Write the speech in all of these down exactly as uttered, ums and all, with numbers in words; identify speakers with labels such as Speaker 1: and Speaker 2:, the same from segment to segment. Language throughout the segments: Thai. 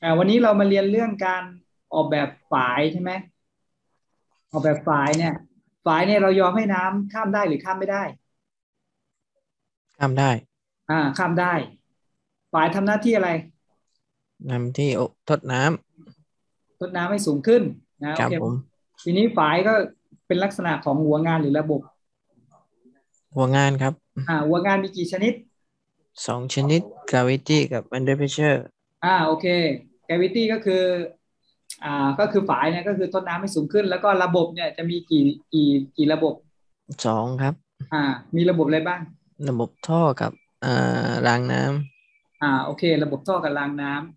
Speaker 1: อ่าวันนี้เรามาเรียนเรื่องการออกแบบฝายใช่ไหมออกแบบฝายเนี่ยฝายเนี่ยเรายอมให้น้ำข้ามได้หรือข้ามไม่ได้
Speaker 2: ทำได้
Speaker 1: อ่าข้ามได้ฝายทำหน้าที่อะไร
Speaker 2: นำที่โอทดน้
Speaker 1: ลดน้ำให้สูงขึ้นนะ
Speaker 2: ำค
Speaker 1: โอเค
Speaker 2: รับผม
Speaker 1: ทีนี้ฝายก็เป็นลักษณะของหัวงานหรือระบบ
Speaker 2: หัวงานครับ
Speaker 1: อ่าหัวงานมีกี่ชนิด
Speaker 2: สองชนิด gravity กับ under pressure
Speaker 1: อ่าโอเค gravity ก็คืออ่าก็คือฝายเนี่ยก็คือทดน้ำให้สูงขึ้นแล้วก็ระบบเนี่ยจะมีกี่กี่กี่ระบบ
Speaker 2: สองครับ
Speaker 1: อ่ามีระบบอะไรบ้าง
Speaker 2: ระบบท่อกับอ่ารางน้
Speaker 1: อ่าโอเคระบบท่อกับรางน้ำ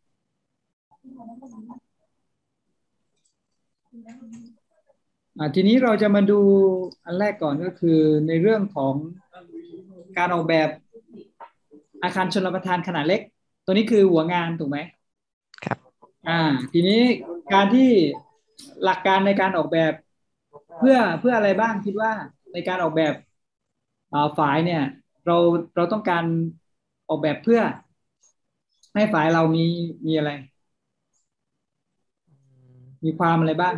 Speaker 1: อ่าทีนี้เราจะมาดูอันแรกก่อนก็คือในเรื่องของการออกแบบอาคารชลประทานขนาดเล็กตัวนี้คือหัวงานถูกไหม
Speaker 2: ำครับ
Speaker 1: อ่าทีนี้การที่หลักการในการออกแบบเพื่อเพื่ออะไรบ้างคิดว่าในการออกแบบอ่าฝายเนี่ยเราเราต้องการออกแบบเพื่อให้ฝายเรามีมีอะไรมีความอะไรบ้าง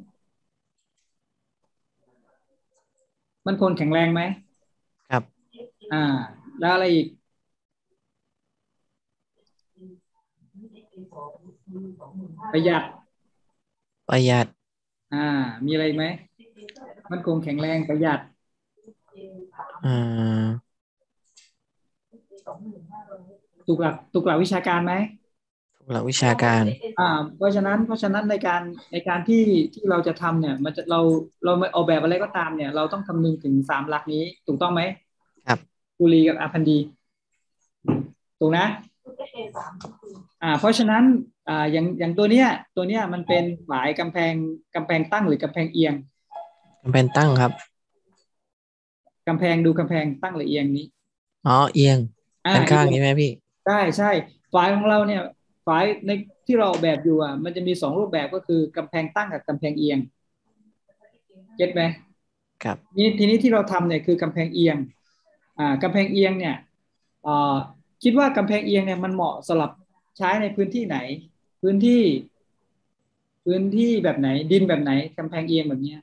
Speaker 1: มันคงแข็งแรงไหม
Speaker 2: ครับ
Speaker 1: อ่าแล้วอะไรอีกประหยัด
Speaker 2: ประหยัด
Speaker 1: อ่ามีอะไรอีกไหมมันคงแข็งแรงประหยัด
Speaker 2: อ่า
Speaker 1: ถูกหลักถูกหลักวิชาการไหม
Speaker 2: ทุกหลักวิชาการ
Speaker 1: อ่าเพราะฉะนั้นเพราะฉะนั้นในการในการที่ที่เราจะทำเนี่ยมันจะเราเราไม่ออกแบบอะไรก็ตามเนี่ยเราต้องคำนึงถึงสามหลักนี้ถูกต้องไหม
Speaker 2: ครับ
Speaker 1: กุลีกับอาพันดีถูกนะอ่าเพราะฉะนั้นอ่าอย่างอย่างตัวเนี้ยตัวเนี้ยมันเป็นฝายกำแพงกำแพงตั้งหรือกำแพงเอียง
Speaker 2: กำแพงตั้งครับ
Speaker 1: กำแพงดูกำแพงตั้งหรือเอียงนี้
Speaker 2: อ๋อเอียง
Speaker 1: อ่า
Speaker 2: ด้านข้าง
Speaker 1: เอียง
Speaker 2: ใช่ไหมพี่
Speaker 1: ใช่ใช่ฝายของเราเนี่ยฝายในที่เราออกแบบอยู่อ่ะมันจะมีสองรูปแบบก็คือกำแพงตั้งกับกำแพงเอียง เก็ตไหม
Speaker 2: ครับ
Speaker 1: นี่ทีนี้ที่เราทำเนี่ยคือกำแพงเอียงอ่ากำแพงเอียงเนี่ยอ่าคิดว่ากำแพงเอียงเนี่ยมันเหมาะสำหรับใช้ในพื้นที่ไหนพื้นที่พื้นที่แบบไหนดินแบบไหนกำแพงเอียงแบบเนี้ย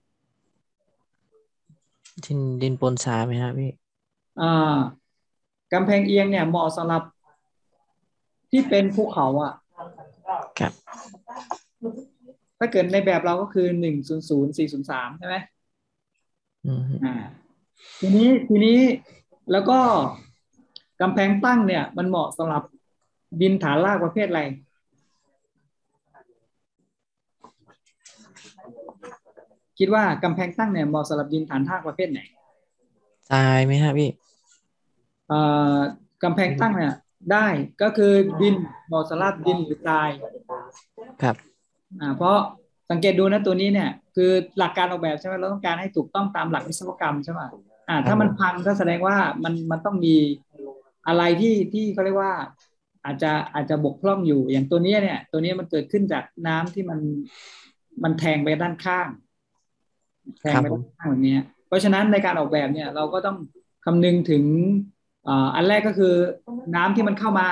Speaker 2: ดินดินปนทรายไหมครับพี่
Speaker 1: อ่ากำแพงเอียงเนี่ยเหมาะสำหรับที่เป็นภูเขาอ่ะ
Speaker 2: ครับ
Speaker 1: ถ้าเกิดในแบบเราก็คือหนึ่งศูนย์ศูนย์สี่ศูนย์สามใช่ไหม
Speaker 2: อื
Speaker 1: อ่า
Speaker 2: ม
Speaker 1: ทีนี้ทีนี้แล้วก็กำแพงตั้งเนี่ยมันเหมาะสำหรับดินฐานรากประเภทอะไร คิดว่ากำแพงตั้งเนี่ยเหมาะสำหรับดินฐานรากประเภทไหน
Speaker 2: ทรายไหมครับพี่
Speaker 1: เอ่อกำแพงตั้งเนี่ยได้ก็คือดินเหมาะสำหรับดินหรือทราย
Speaker 2: ครับ
Speaker 1: อ่าเพราะสังเกตดูนะตัวนี้เนี่ยคือหลักการออกแบบใช่ไหมเราต้องการให้ถูกต้องตามหลักวิศวกรรมใช่ไหมอ่า
Speaker 2: ครับ
Speaker 1: ถ้ามันพั
Speaker 2: ผม
Speaker 1: งก็แสดงว่ามันมันต้องมีอะไรที่ที่เขาเรียกว่าอาจจะอาจจะบกพร่องอยู่อย่างตัวนี้เนี่ยตัวนี้มันเกิดขึ้นจากน้ำที่มันมันแทงไปด้านข้าง แท
Speaker 2: ครับ
Speaker 1: งไปด้าน
Speaker 2: ผม
Speaker 1: ข้างแบบนี้เพราะฉะนั้นในการออกแบบเนี่ยเราก็ต้องคำนึงถึงอ่าอันแรกก็คือน้ำที่มันเข้ามา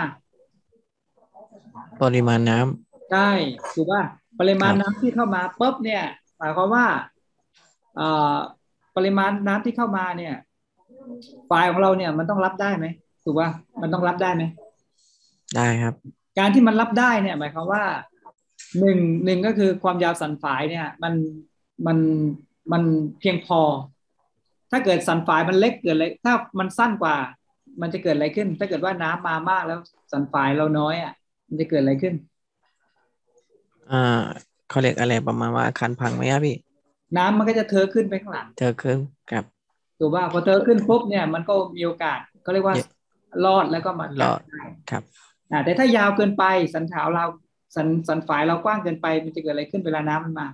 Speaker 2: ปริมาณน้
Speaker 1: ใช่ถูกป่ะปริ
Speaker 2: ำครับ
Speaker 1: มาณน้ำที่เข้ามาปุ๊บเนี่ยหมายความว่าอ่าปริมาณน้ำที่เข้ามาเนี่ยไฟล์ของเราเนี่ยมันต้องรับได้ไหมถูกป่ะมันต้องรับได้ไหม
Speaker 2: ได้ครับ
Speaker 1: การที่มันรับได้เนี่ยหมายความว่าหนึ่งหนึ่งก็คือความยาวสันฝายเนี่ยมันมันมันเพียงพอ ถ้าเกิดสันฝายมันเล็กเกิดอะไรถ้ามันสั้นกว่ามันจะเกิดอะไรขึ้นถ้าเกิดว่าน้ำมามากแล้วสันฝายเราน้อยอ่ะมันจะเกิดอะไรขึ้น
Speaker 2: อ่าเขาเรียกอะไรประมาณว่าอาคารพังไหมครับพี่
Speaker 1: น้ำมันก็จะเทอะขึ้นไปข้างหลัง
Speaker 2: เจอเครื่องครับ
Speaker 1: ถูกป่ะพอเทอะขึ้นปุ๊บเนี่ยมันก็มีโอกาสเขาเรียกว่า
Speaker 2: เยอะ
Speaker 1: รอดแล้วก็มา
Speaker 2: รอด
Speaker 1: กัดได้
Speaker 2: ครับ
Speaker 1: อ่าแต่ถ้ายาวเกินไปสันขาวเราสันสันฝายเรากว้างเกินไปมันจะเกิดอะไรขึ้นเวลาน้ำมันมา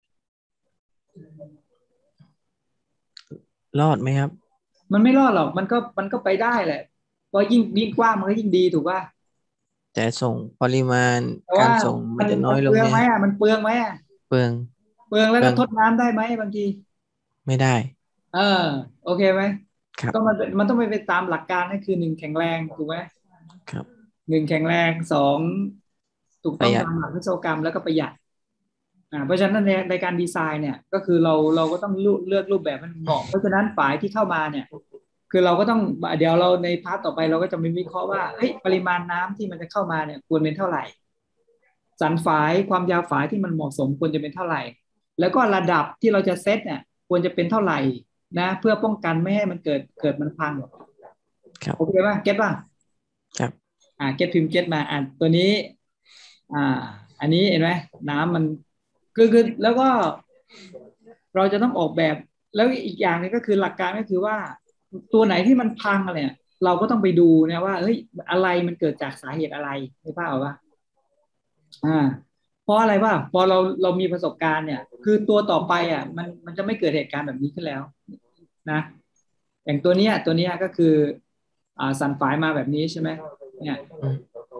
Speaker 2: รอดไหมครับ
Speaker 1: มันไม่รอดหรอกมันก็มันก็ไปได้แหละเพราะยิ่งยิ่งกว้างมันก็ยิ่งดีถูกป่ะ
Speaker 2: แต่ส่งปริมาณ
Speaker 1: แต่ว่า
Speaker 2: การส่งมั
Speaker 1: มัน
Speaker 2: นจะน้อย
Speaker 1: มันเปลือง
Speaker 2: ลงเนี่ยฮะ
Speaker 1: ไหมอ่ะมันเปลืองไหมอ่ะ
Speaker 2: เปลือง
Speaker 1: เปลืองแล้ว
Speaker 2: เปลือง
Speaker 1: ก็ทดน้ำได้ไหมบางที
Speaker 2: ไม่ได้
Speaker 1: เออโอเคไหมก็มัน
Speaker 2: ครับ
Speaker 1: มันต้องไปไปตามหลักการนั่นคือหนึ่งแข็งแรงถูกไหม
Speaker 2: ครับ
Speaker 1: หนึ่งแข็งแรงสองถูก
Speaker 2: ประหยัด
Speaker 1: ต้องตามหลักวิศวกรรมแล้วก็ประหยัดอ่าเพราะฉะนั้นในในการดีไซน์เนี่ยก็คือเราเราก็ต้องเลือกเลือกรูปแบบให้มันเหมาะเพราะฉะนั้นฝายที่เข้ามาเนี่ยคือเราก็ต้องเดี๋ยวเราในพาร์ทต่อไปเราก็จะมีวิเคราะห์ว่าเฮ้ยปริมาณน้ำที่มันจะเข้ามาเนี่ยควรเป็นเท่าไหร่สันฝายความยาวฝายที่มันเหมาะสมควรจะเป็นเท่าไหร่แล้วก็ระดับที่เราจะเซตเนี่ยควรจะเป็นเท่าไหร่นะเพื่อป้องกันไม่ให้มันเกิดเกิดมันพัง
Speaker 2: ครับ
Speaker 1: โอเคป่ะเก็ตป่ะ
Speaker 2: ครับ
Speaker 1: อ่าเก็ตพิมพ์เก็ตมาอ่าตัวนี้อ่าอันนี้เห็นไหมน้ำมันคือคือแล้วก็เราจะต้องออกแบบแล้วอีกอย่างหนึงก็คือหลักการก็คือว่าตัวไหนที่มันพังอะไรเนี่ยเราก็ต้องไปดูนะว่าเฮ้ยอะไรมันเกิดจากสาเหตุอะไรใช่ป่าววะอ่าเพราะอะไรว่าพอเราเรามีประสบการณ์เนี่ยคือตัวต่อไปอ่ะมันมันจะไม่เกิดเหตุการณ์แบบนี้ขึ้นแล้วนะอย่างตัวเนี้ยตัวเนี้ยก็คืออ่าสันฝายมาแบบนี้ใช่ไหมเนี่ย
Speaker 2: อืม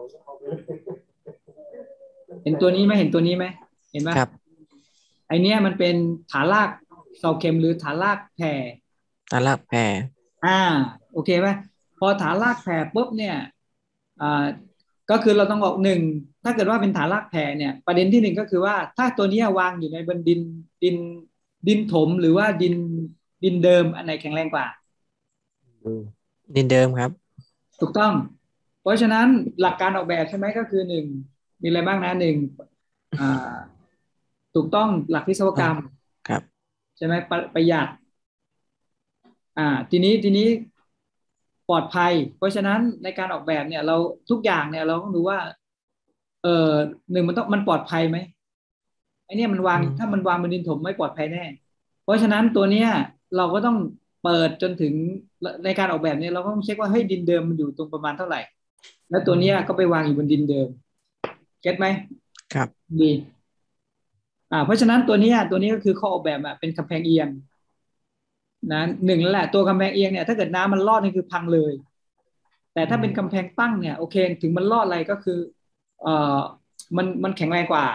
Speaker 1: เห็นตัวนี้ไหมเห็นตัวนี้ไหมเห็นไหม
Speaker 2: ครับ
Speaker 1: ไอเนี้ยมันเป็นฐานรากเสาเข็มหรือฐานรากแผ่
Speaker 2: ตลาดแพร
Speaker 1: อ่าโอเคไหมพอฐานรากแผ่ปุ๊บเนี่ยอ่าก็คือเราต้องบอกหนึ่งถ้าเกิดว่าเป็นฐานรากแผ่เนี่ยประเด็นที่หนึ่งก็คือว่าถ้าตัวเนี้ยวางอยู่ในบนดินดินดินถมหรือว่าดินดินเดิมอันไหนแข็งแรงกว่า
Speaker 2: ดินเดิมครับ
Speaker 1: ถูกต้องเพราะฉะนั้นหลักการออกแบบใช่ไหมก็คือหนึ่งมีอะไรบ้างนะหนึ่งอ่าถูกต้องหลักวิศว
Speaker 2: อ๋อ
Speaker 1: กรรม
Speaker 2: ครับ
Speaker 1: ใช่ไหมประประหยัดอ่าทีนี้ทีนี้ปลอดภัยเพราะฉะนั้นในการออกแบบเนี่ยเราทุกอย่างเนี่ยเราต้องดูว่าเออหนึ่งมันต้องมันปลอดภัยไหมไอเนี่ยมันวาง
Speaker 2: อืม
Speaker 1: ถ้ามันวางบนดินถมไม่ปลอดภัยแน่เพราะฉะนั้นตัวเนี้ยเราก็ต้องเปิดจนถึงในการออกแบบเนี่ยเราก็ต้องเช็คว่าเฮ้ยดินเดิมมันอยู่ตรงประมาณเท่าไหร่ แล้วตัวเนี้ยก็ไปวางอยู่บนดินเดิมเก็ตไหม
Speaker 2: ครับ
Speaker 1: ดีอ่าเพราะฉะนั้นตัวเนี้ยตัวนี้ก็คือข้อออกแบบอ่ะเป็นกำแพงเอียงนะหนึ่งแล้วแหละตัวกำแพงเอียงเนี่ยถ้าเกิดน้ำมันลอดนี่คือพังเลยแต่
Speaker 2: อื
Speaker 1: ถ้าเป็นกำ
Speaker 2: ม
Speaker 1: แพงตั้งเนี่ยโอเคถึงมันลอดอะไรก็คือเอ่อมันมันแข็งแรงกว่า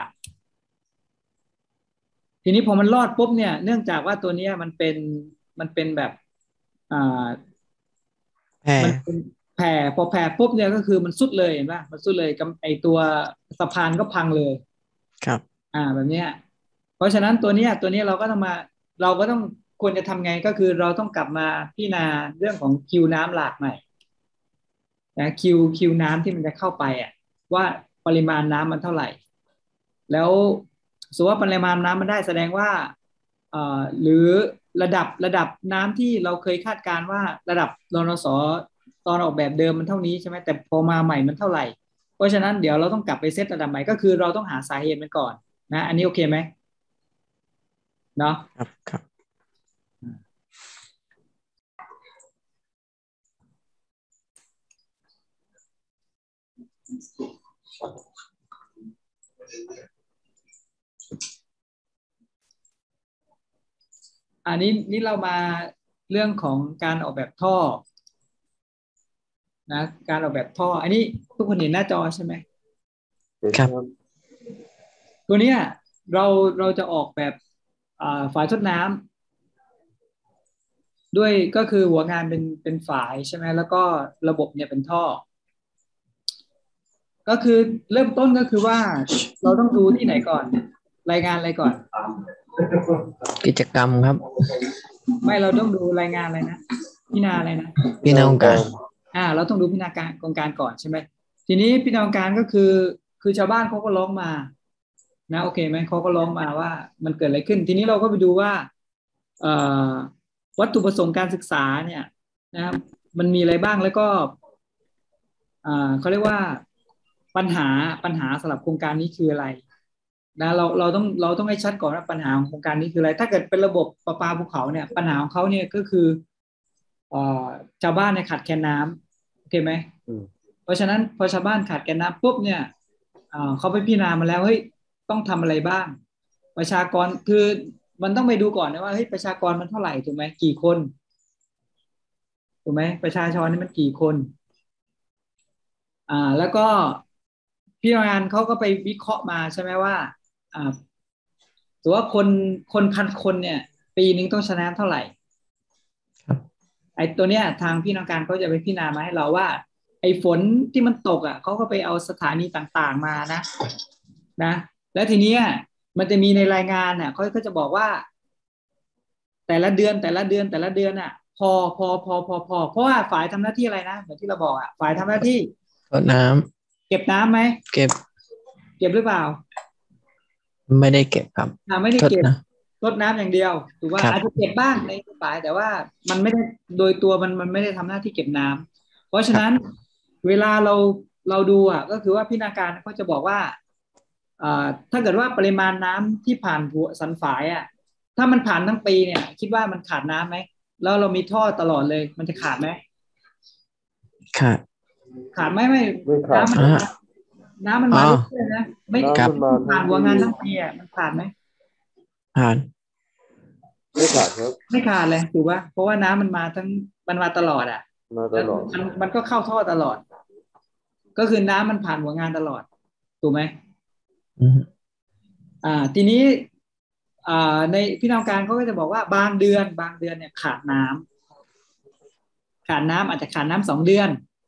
Speaker 1: ทีนี้พอมันลอดปุ๊บเนี่ยเนื่องจากว่าตัวเนี้ยมันเป็นมันเป็นแบบอ่า
Speaker 2: แพร
Speaker 1: มันเป็นแผ่พอแผ่ปุ๊บเนี่ยก็คือมันสุดเลยเห็นป่ะมันสุดเลยกำไอตัวสะพานก็พังเลย
Speaker 2: ครับ
Speaker 1: อ่าแบบเนี้ยเพราะฉะนั้นตัวเนี้ยตัวเนี้ยเราก็ต้องมาเราก็ต้องควรจะทำไงก็คือเราต้องกลับมาพิจารณาเรื่องของคิวน้ำหลากใหม่นะคิวคิวน้ำที่มันจะเข้าไปอ่ะว่าปริมาณน้ำมันเท่าไหร่แล้วสมมติว่าปริมาณน้ำมันได้แสดงว่าเอ่อหรือระดับระดับน้ำที่เราเคยคาดการณ์ว่าระดับรนสตอนออกแบบเดิมมันเท่านี้ใช่ไหมแต่พอมาใหม่มันเท่าไหร่เพราะฉะนั้นเดี๋ยวเราต้องกลับไปเซตระดับใหม่ก็คือเราต้องหาสาเหตุมันก่อนนะอันนี้โอเคไหม เนาะ
Speaker 2: ครับครับ
Speaker 1: อันนี้นี่เรามาเรื่องของการออกแบบท่อนะการออกแบบท่ออันนี้ทุกคนเห็นหน้าจอใช่ไหม
Speaker 2: ครับ
Speaker 1: ตัวเนี้ยเราเราจะออกแบบอ่าฝายทดน้ำด้วยก็คือหัวงานเป็นเป็นฝายใช่ไหมแล้วก็ระบบเนี่ยเป็นท่อก็คือเริ่มต้นก็คือว่าเราต้องดูที่ไหนก่อนรายงานอะไรก่อน
Speaker 2: กิจกรรมครับ
Speaker 1: ไม่เราต้องดูรายงานอะไรนะพินาอะไรนะ
Speaker 2: พี่น้าองค์การ
Speaker 1: อ่าเราต้องดูพินาการโครงการก่อนใช่ไหมทีนี้พินาการก็คือคือชาวบ้านเขาก็ร้องมานะโอเคไหมเขาก็ร้องมาว่ามันเกิดอะไรขึ้นทีนี้เราก็ไปดูว่าเอ่อวัตถุประสงค์การศึกษาเนี่ยนะครับมันมีอะไรบ้างแล้วก็อ่าเขาเรียกว่าปัญหาปัญหาสำหรับโครงการนี้คืออะไรนะเราเราต้องเราต้องให้ชัดก่อนว่าปัญหาของโครงการนี้คืออะไรถ้าเกิดเป็นระบบประปาภูเขาเนี่ยปัญหาของเขาเนี่ยก็คือเอ่อชาวบ้านเนี่ยขาดแคลนน้ำโอเคไหม เพราะฉะนั้นพอชาวบ้านขาดแคลนน้ำปุ๊บเนี่ยเอ่อเขาไปพิจารณามาแล้วเฮ้ยต้องทำอะไรบ้างประชากรคือมันต้องไปดูก่อนนะว่าเฮ้ยประชากรมันเท่าไหร่ถูกไหมกี่คนถูกไหมประชาชนนี่มันกี่คนอ่าแล้วก็พี่งานเขาก็ไปวิเคราะห์มาใช่ไหมว่าอ่าถือว่าคนคนพันคนเนี่ยปีหนึ่งต้องชนะเท่าไหร่
Speaker 2: ครับ
Speaker 1: ไอ้ตัวเนี้ยทางพี่น้องการเขาจะไปพิจารณามาให้เราว่าไอ้ฝนที่มันตกอ่ะเขาก็ไปเอาสถานีต่างๆมานะนะแล้วทีเนี้ยมันจะมีในรายงานอ่ะเขาก็จะบอกว่าแต่ละเดือนแต่ละเดือนแต่ละเดือนอ่ะพอพอพอพอพอเพราะว่าฝ่ายทำหน้าที่อะไรนะเหมือนที่เราบอกอ่ะฝ่ายทำหน้าที่
Speaker 2: รดน้
Speaker 1: เก็บน้ำไหม
Speaker 2: ำเก็บ
Speaker 1: เก็บหรือเปล่า
Speaker 2: ไม่ได้เก็บครับ
Speaker 1: อ่าไม่ได้เก็บ
Speaker 2: ทดนะ
Speaker 1: รดน้ำอย่างเดียวถูกว่า
Speaker 2: ครับ
Speaker 1: อาจจะเก็บบ้างในฝ่ายแต่ว่ามันไม่ได้โดยตัวมันมันไม่ได้ทำหน้าที่เก็บน้ำเพราะฉะนั้น
Speaker 2: ครับ
Speaker 1: เวลาเราเราดูอ่ะก็คือว่าพินาการเขาจะบอกว่าอ่าถ้าเกิดว่าปริมาณน้ำที่ผ่านหัวสันฝายอ่ะถ้ามันผ่านทั้งปีเนี่ยคิดว่ามันขาดน้ำไหมแล้วเรามีท่อตลอดเลยมันจะขาดไหม
Speaker 2: ครับ
Speaker 1: ขาดไหมไม่
Speaker 3: ไม่ขาด
Speaker 1: น้ำมัน
Speaker 2: อ่า
Speaker 1: มาน้ำมัน
Speaker 2: อ๋อ
Speaker 1: มาเรื่อยๆนะไม่
Speaker 2: ครับ
Speaker 3: น้ำมันมาทั้
Speaker 1: ผ่านหัว
Speaker 3: งปี
Speaker 1: งานทั้งปีอ่ะมันขาดไหม
Speaker 2: ผ่าน
Speaker 3: ไม่ขาดครับ
Speaker 1: ไม่ขาดเลยถูกป่ะเพราะว่าน้ำมันมาทั้งมันมาตลอดอ่ะ
Speaker 3: มาต
Speaker 1: แล้ว
Speaker 3: ลอด
Speaker 1: มันมันก็เข้าท่อตลอดก็คือน้ำมันผ่านหัวงานตลอดถูกไหม
Speaker 2: อืม
Speaker 1: อ่าทีนี้อ่าในพี่น้องการเขาก็จะบอกว่าบางเดือนบางเดือนเนี่ยขาดน้ำขาดน้ำอาจจะขาดน้ำสองเดือน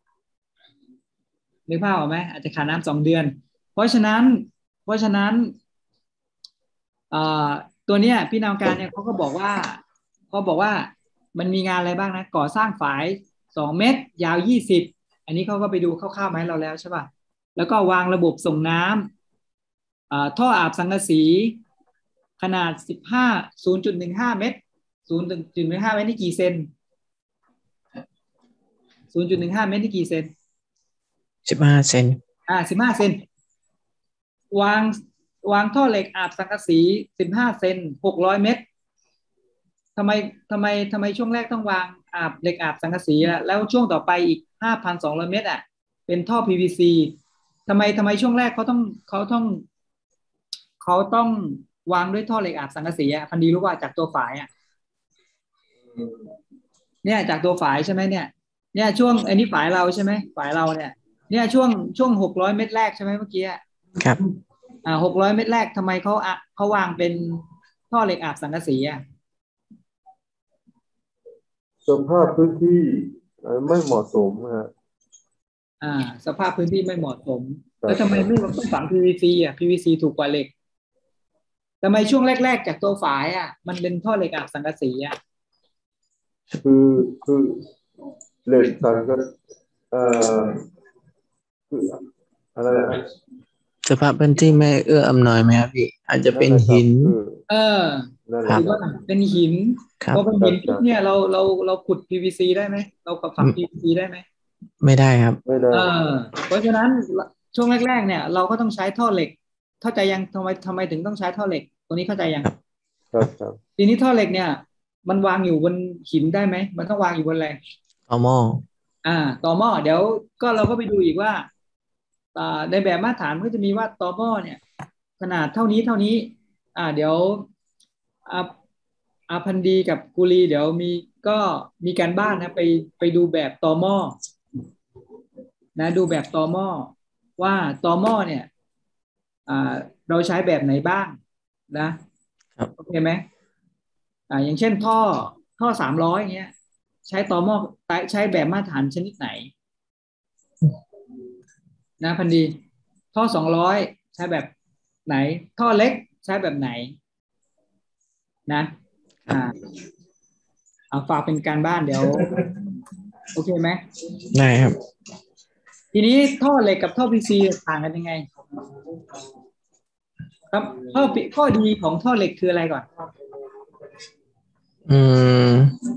Speaker 1: นึกภาพออกไหมอาจจะขาดน้ำสองเดือนเพราะฉะนั้นเพราะฉะนั้นอ่าตัวเนี้ยพี่น้องการเนี่ยเขาก็บอกว่าเขาบอกว่ามันมีงานอะไรบ้างนะก่อสร้างฝายสองเมตรยาวยี่สิบอันนี้เขาก็ไปดูคร่าวๆมาให้เราแล้วใช่ป่ะแล้วก็วางระบบส่งน้ำอ่าท่ออาบสังกะสีขนาดสิบห้าศูนย์จุดหนึ่งห้าเมตรศูนย์จุดหนึ่งห้าเมตรนี่กี่เซนศูนย์จุดหนึ่งห้าเมตรนี่กี่เซน
Speaker 2: สิบห้าเซน
Speaker 1: อ่าสิบห้าเซนวางวางท่อเหล็กอาบสังกะสีสิบห้าเซนหกร้อยเมตรทำไมทำไมทำไมช่วงแรกต้องวางอาบเหล็กอาบสังกะสีอะแล้วช่วงต่อไปอีกห้าพันสองร้อยเมตรอ่ะเป็นท่อ พี วี ซี ทำไมทำไมช่วงแรกเขาต้องเขาต้องเขาต้องวางด้วยท่อเหล็กอาบสังกะสีอ่ะพันดีรู้ว่าจากตัวฝายอ่ะเนี่ยจากตัวฝายใช่ไหมเนี่ยเนี่ยช่วงไอ้นี่ฝายเราใช่ไหมฝายเราเนี่ยเนี่ยช่วงช่วงหกร้อยเมตรแรกใช่ไหมเมื่อกี้อะ
Speaker 2: ครับ
Speaker 1: อ่าหกร้อยเมตรแรกทำไมเขาอ่ะเขาวางเป็นท่อเหล็กอาบสังกะสีอ่ะ
Speaker 3: สภาพพื้นที่เอ่อไม่เหมาะสมฮะ
Speaker 1: อ่าสภาพพื้นที่ไม่เหมาะสมแล้วทำไม
Speaker 3: ครับครับ
Speaker 1: ไม่ต้องฝัง พี วี ซี อ่ะ พี วี ซี ถูกกว่าเหล็กทำไมช่วงแรกๆจากตัวฝายอ่ะมันเป็นท่อเหล็กอาบสังกะสีอ่ะ
Speaker 3: คือคือเหล็กสังก็เอ่อคืออะไรนะ
Speaker 2: สภาพพื้นที่ไม่เอื้ออำนวยไหมครับพี่อาจจะเป็น
Speaker 3: นั่นแหละครับ
Speaker 2: หิน
Speaker 3: คือ
Speaker 1: เออ
Speaker 3: นั่นแห
Speaker 2: ครับ
Speaker 1: หรือว่า
Speaker 3: ละครับ
Speaker 1: เป็นหิน
Speaker 2: ครับ
Speaker 1: พอเป็นหินปุ๊บ
Speaker 3: ครับครับ
Speaker 1: เนี่ยเราเราเราขุด พี วี ซี ได้ไหมเรากับฝัง
Speaker 2: ไม่
Speaker 1: พี วี ซี ได้ไหม
Speaker 2: ไม่ได้ครับ
Speaker 3: ไม่ได้
Speaker 1: เออเพราะฉะนั้นช่วงแรกๆเนี่ยเราก็ต้องใช้ท่อเหล็กเข้าใจยังทำไมทำไมถึงต้องใช้ท่อเหล็กตัวนี้เข้าใจยัง
Speaker 2: ครับ
Speaker 3: ครับครับ
Speaker 1: ทีนี้ท่อเหล็กเนี่ยมันวางอยู่บนหินได้ไหมมันต้องวางอยู่บนอะไร
Speaker 2: ต่อหม้อ
Speaker 1: อ่าต่อหม้อเดี๋ยวก็เราก็ไปดูอีกว่าอ่าในแบบมาตรฐานก็จะมีว่าต่อหม้อเนี่ยขนาดเท่านี้เท่านี้อ่าเดี๋ยวอาอาพันดีกับกุลีเดี๋ยวมีก็มีการบ้านนะไปไปดูแบบต่อหม้อนะดูแบบต่อหม้อว่าต่อหม้อเนี่ยอ่าเราใช้แบบไหนบ้างนะครับโอเคไหมอ่าอย่างเช่นท่อท่อสามร้อยอย่างเงี้ยใช้ต่อหม้อใช้แบบมาตรฐานชนิดไหน นะพันดีท่อสองร้อยใช้แบบไหนท่อเล็กใช้แบบไหนนะอ่าเอาฝากเป็นการบ้านเดี๋ยวโอเคไหม
Speaker 2: ได้ครับ
Speaker 1: ทีนี้ท่อเหล็กกับท่อ พี ซี ต่างกันยังไงครับข้อข้อดีของท่อเหล็กคืออะไรก่อน
Speaker 2: อืม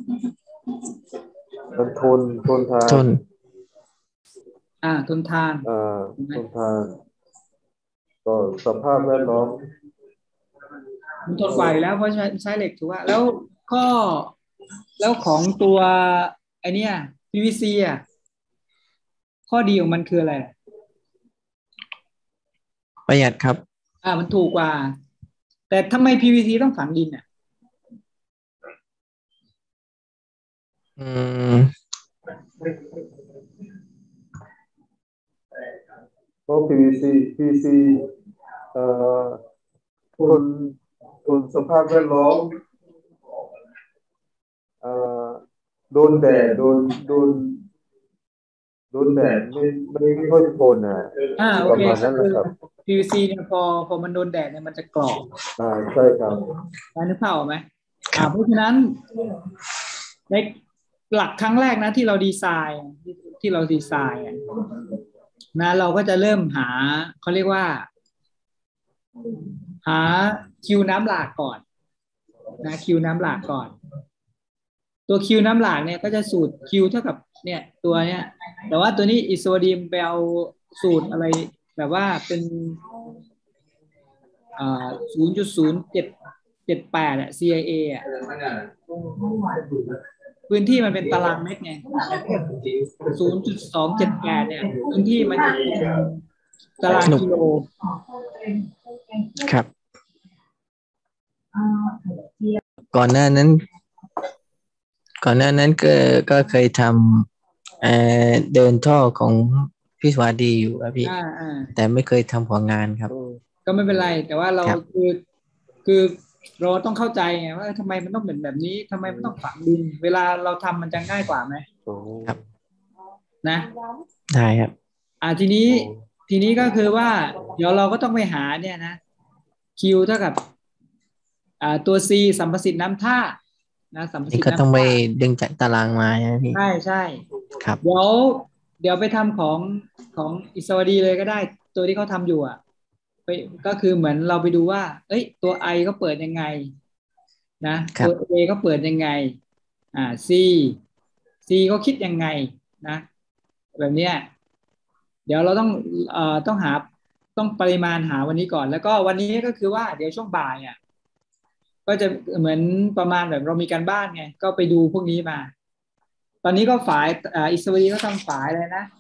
Speaker 3: มันทนทนทา
Speaker 2: ท
Speaker 3: น
Speaker 2: น
Speaker 1: อ่าทนทาน
Speaker 3: อ่า
Speaker 1: ถูกไหม
Speaker 3: ทนทานต่อสภาพแวดล้อม
Speaker 1: มันทนกว่าอยู่แล้วเพราะใช้ใช้เหล็กถูกป่ะแล้วข้อแล้วของตัวไอเนี้ย พี วี ซี อ่ะข้อดีของมันคืออะไร
Speaker 2: ประหยัดครับ
Speaker 1: อ่ามันถูกกว่าแต่ทำไม พี วี ซี ต้องฝังดินอ่ะ
Speaker 2: อืม
Speaker 3: เพราะ พี วี ซี พี วี ซี เอ่อทนทนสภาพแวดล้อมเอ่อโดนแดดโดนโดนโดนแดดไม่ไม่ไม่ค่อยทนอ่ะ
Speaker 1: อ่าโอ
Speaker 3: ประ
Speaker 1: เค
Speaker 3: มาณ
Speaker 1: ก็คือ
Speaker 3: นั้นแหละครับ
Speaker 1: พี วี ซี เนี่ยพอพอมันโดนแดดเนี่ยมันจะกรอบ
Speaker 3: อ่าใช่ครับ
Speaker 1: ได้นึกภาพออกไหม
Speaker 2: ค
Speaker 1: อ่า
Speaker 2: รับ
Speaker 1: เพราะฉะนั้นในหลักครั้งแรกนะที่เราดีไซน์ที่ที่เราดีไซน์อะนะเราก็จะเริ่มหาเขาเรียกว่า หาคิวน้ำหลากก่อนนะคิวน้ำหลากก่อน ตัวคิวน้ำหลากเนี่ยก็จะสูตรคิวเท่ากับเนี่ยตัวเนี้ยแต่ว่าตัวนี้อิสโซดีมไปเอาสูตรอะไรแบบว่าเป็นอ่าศูนย์จุดศูนย์เจ็ดเจ็ดแปดอะ ซี ไอ เอ อะพื้นที่มันเป็นตารางเมตรไงศูนย์จุดสองเจ็ดแปดเนี่ยพื้นที่มันจะเป็นตารางกิโล
Speaker 2: ครับ ก่อนหน้านั้น ก่อนหน้านั้นก็ก็เคยทำเอ่อเดินท่อของพี่สวัสดีอยู่ครับพี่
Speaker 1: อ่าอ่า
Speaker 2: แต่ไม่เคยทำหัวงานครับ
Speaker 1: ก็ไม่เป็นไร แต่ว่าเรา
Speaker 2: ครับ
Speaker 1: คือคือเราต้องเข้าใจไงว่าทำไมมันต้องเป็นแบบนี้ทำไมมันต้องฝังดินเวลาเราทำมันจะง่ายกว่าไหม
Speaker 2: ครับ
Speaker 1: นะ
Speaker 2: ได้ครับ
Speaker 1: อ่าทีนี้ทีนี้ก็คือว่า เดี๋ยวเราก็ต้องไปหาเนี่ยนะ Q เท่ากับอ่าตัว C สัมประสิทธิ์น้ำท่านะสัมประสิ
Speaker 2: นี่
Speaker 1: ทธิ์
Speaker 2: ก็ต้อง
Speaker 1: น้ำ
Speaker 2: ไป
Speaker 1: ท่า
Speaker 2: ดึงจากตารางมาใช่ไหมพี่
Speaker 1: ใช่ใช่
Speaker 2: ครับ
Speaker 1: เดี๋ยวเดี๋ยวไปทำของของอิสวดีเลยก็ได้ ตัวที่เขาทำอยู่อ่ะไปก็คือเหมือนเราไปดูว่า เอ้ยตัว I ก็เปิดยังไงนะ
Speaker 2: ครับ
Speaker 1: ตัว A ก็เปิดยังไงอ่า C C ก็คิดยังไงนะ แบบเนี้ยเดี๋ยวเราต้องเอ่อต้องหาต้องปริมาณหาวันนี้ก่อน แล้วก็วันนี้ก็คือว่าเดี๋ยวช่วงบ่ายอ่ะก็จะเหมือนประมาณแบบเรามีการบ้านไงก็ไปดูพวกนี้มา ตอนนี้ก็ฝ่ายอ่าอิสวดีก็ทำฝ่ายเลยนะ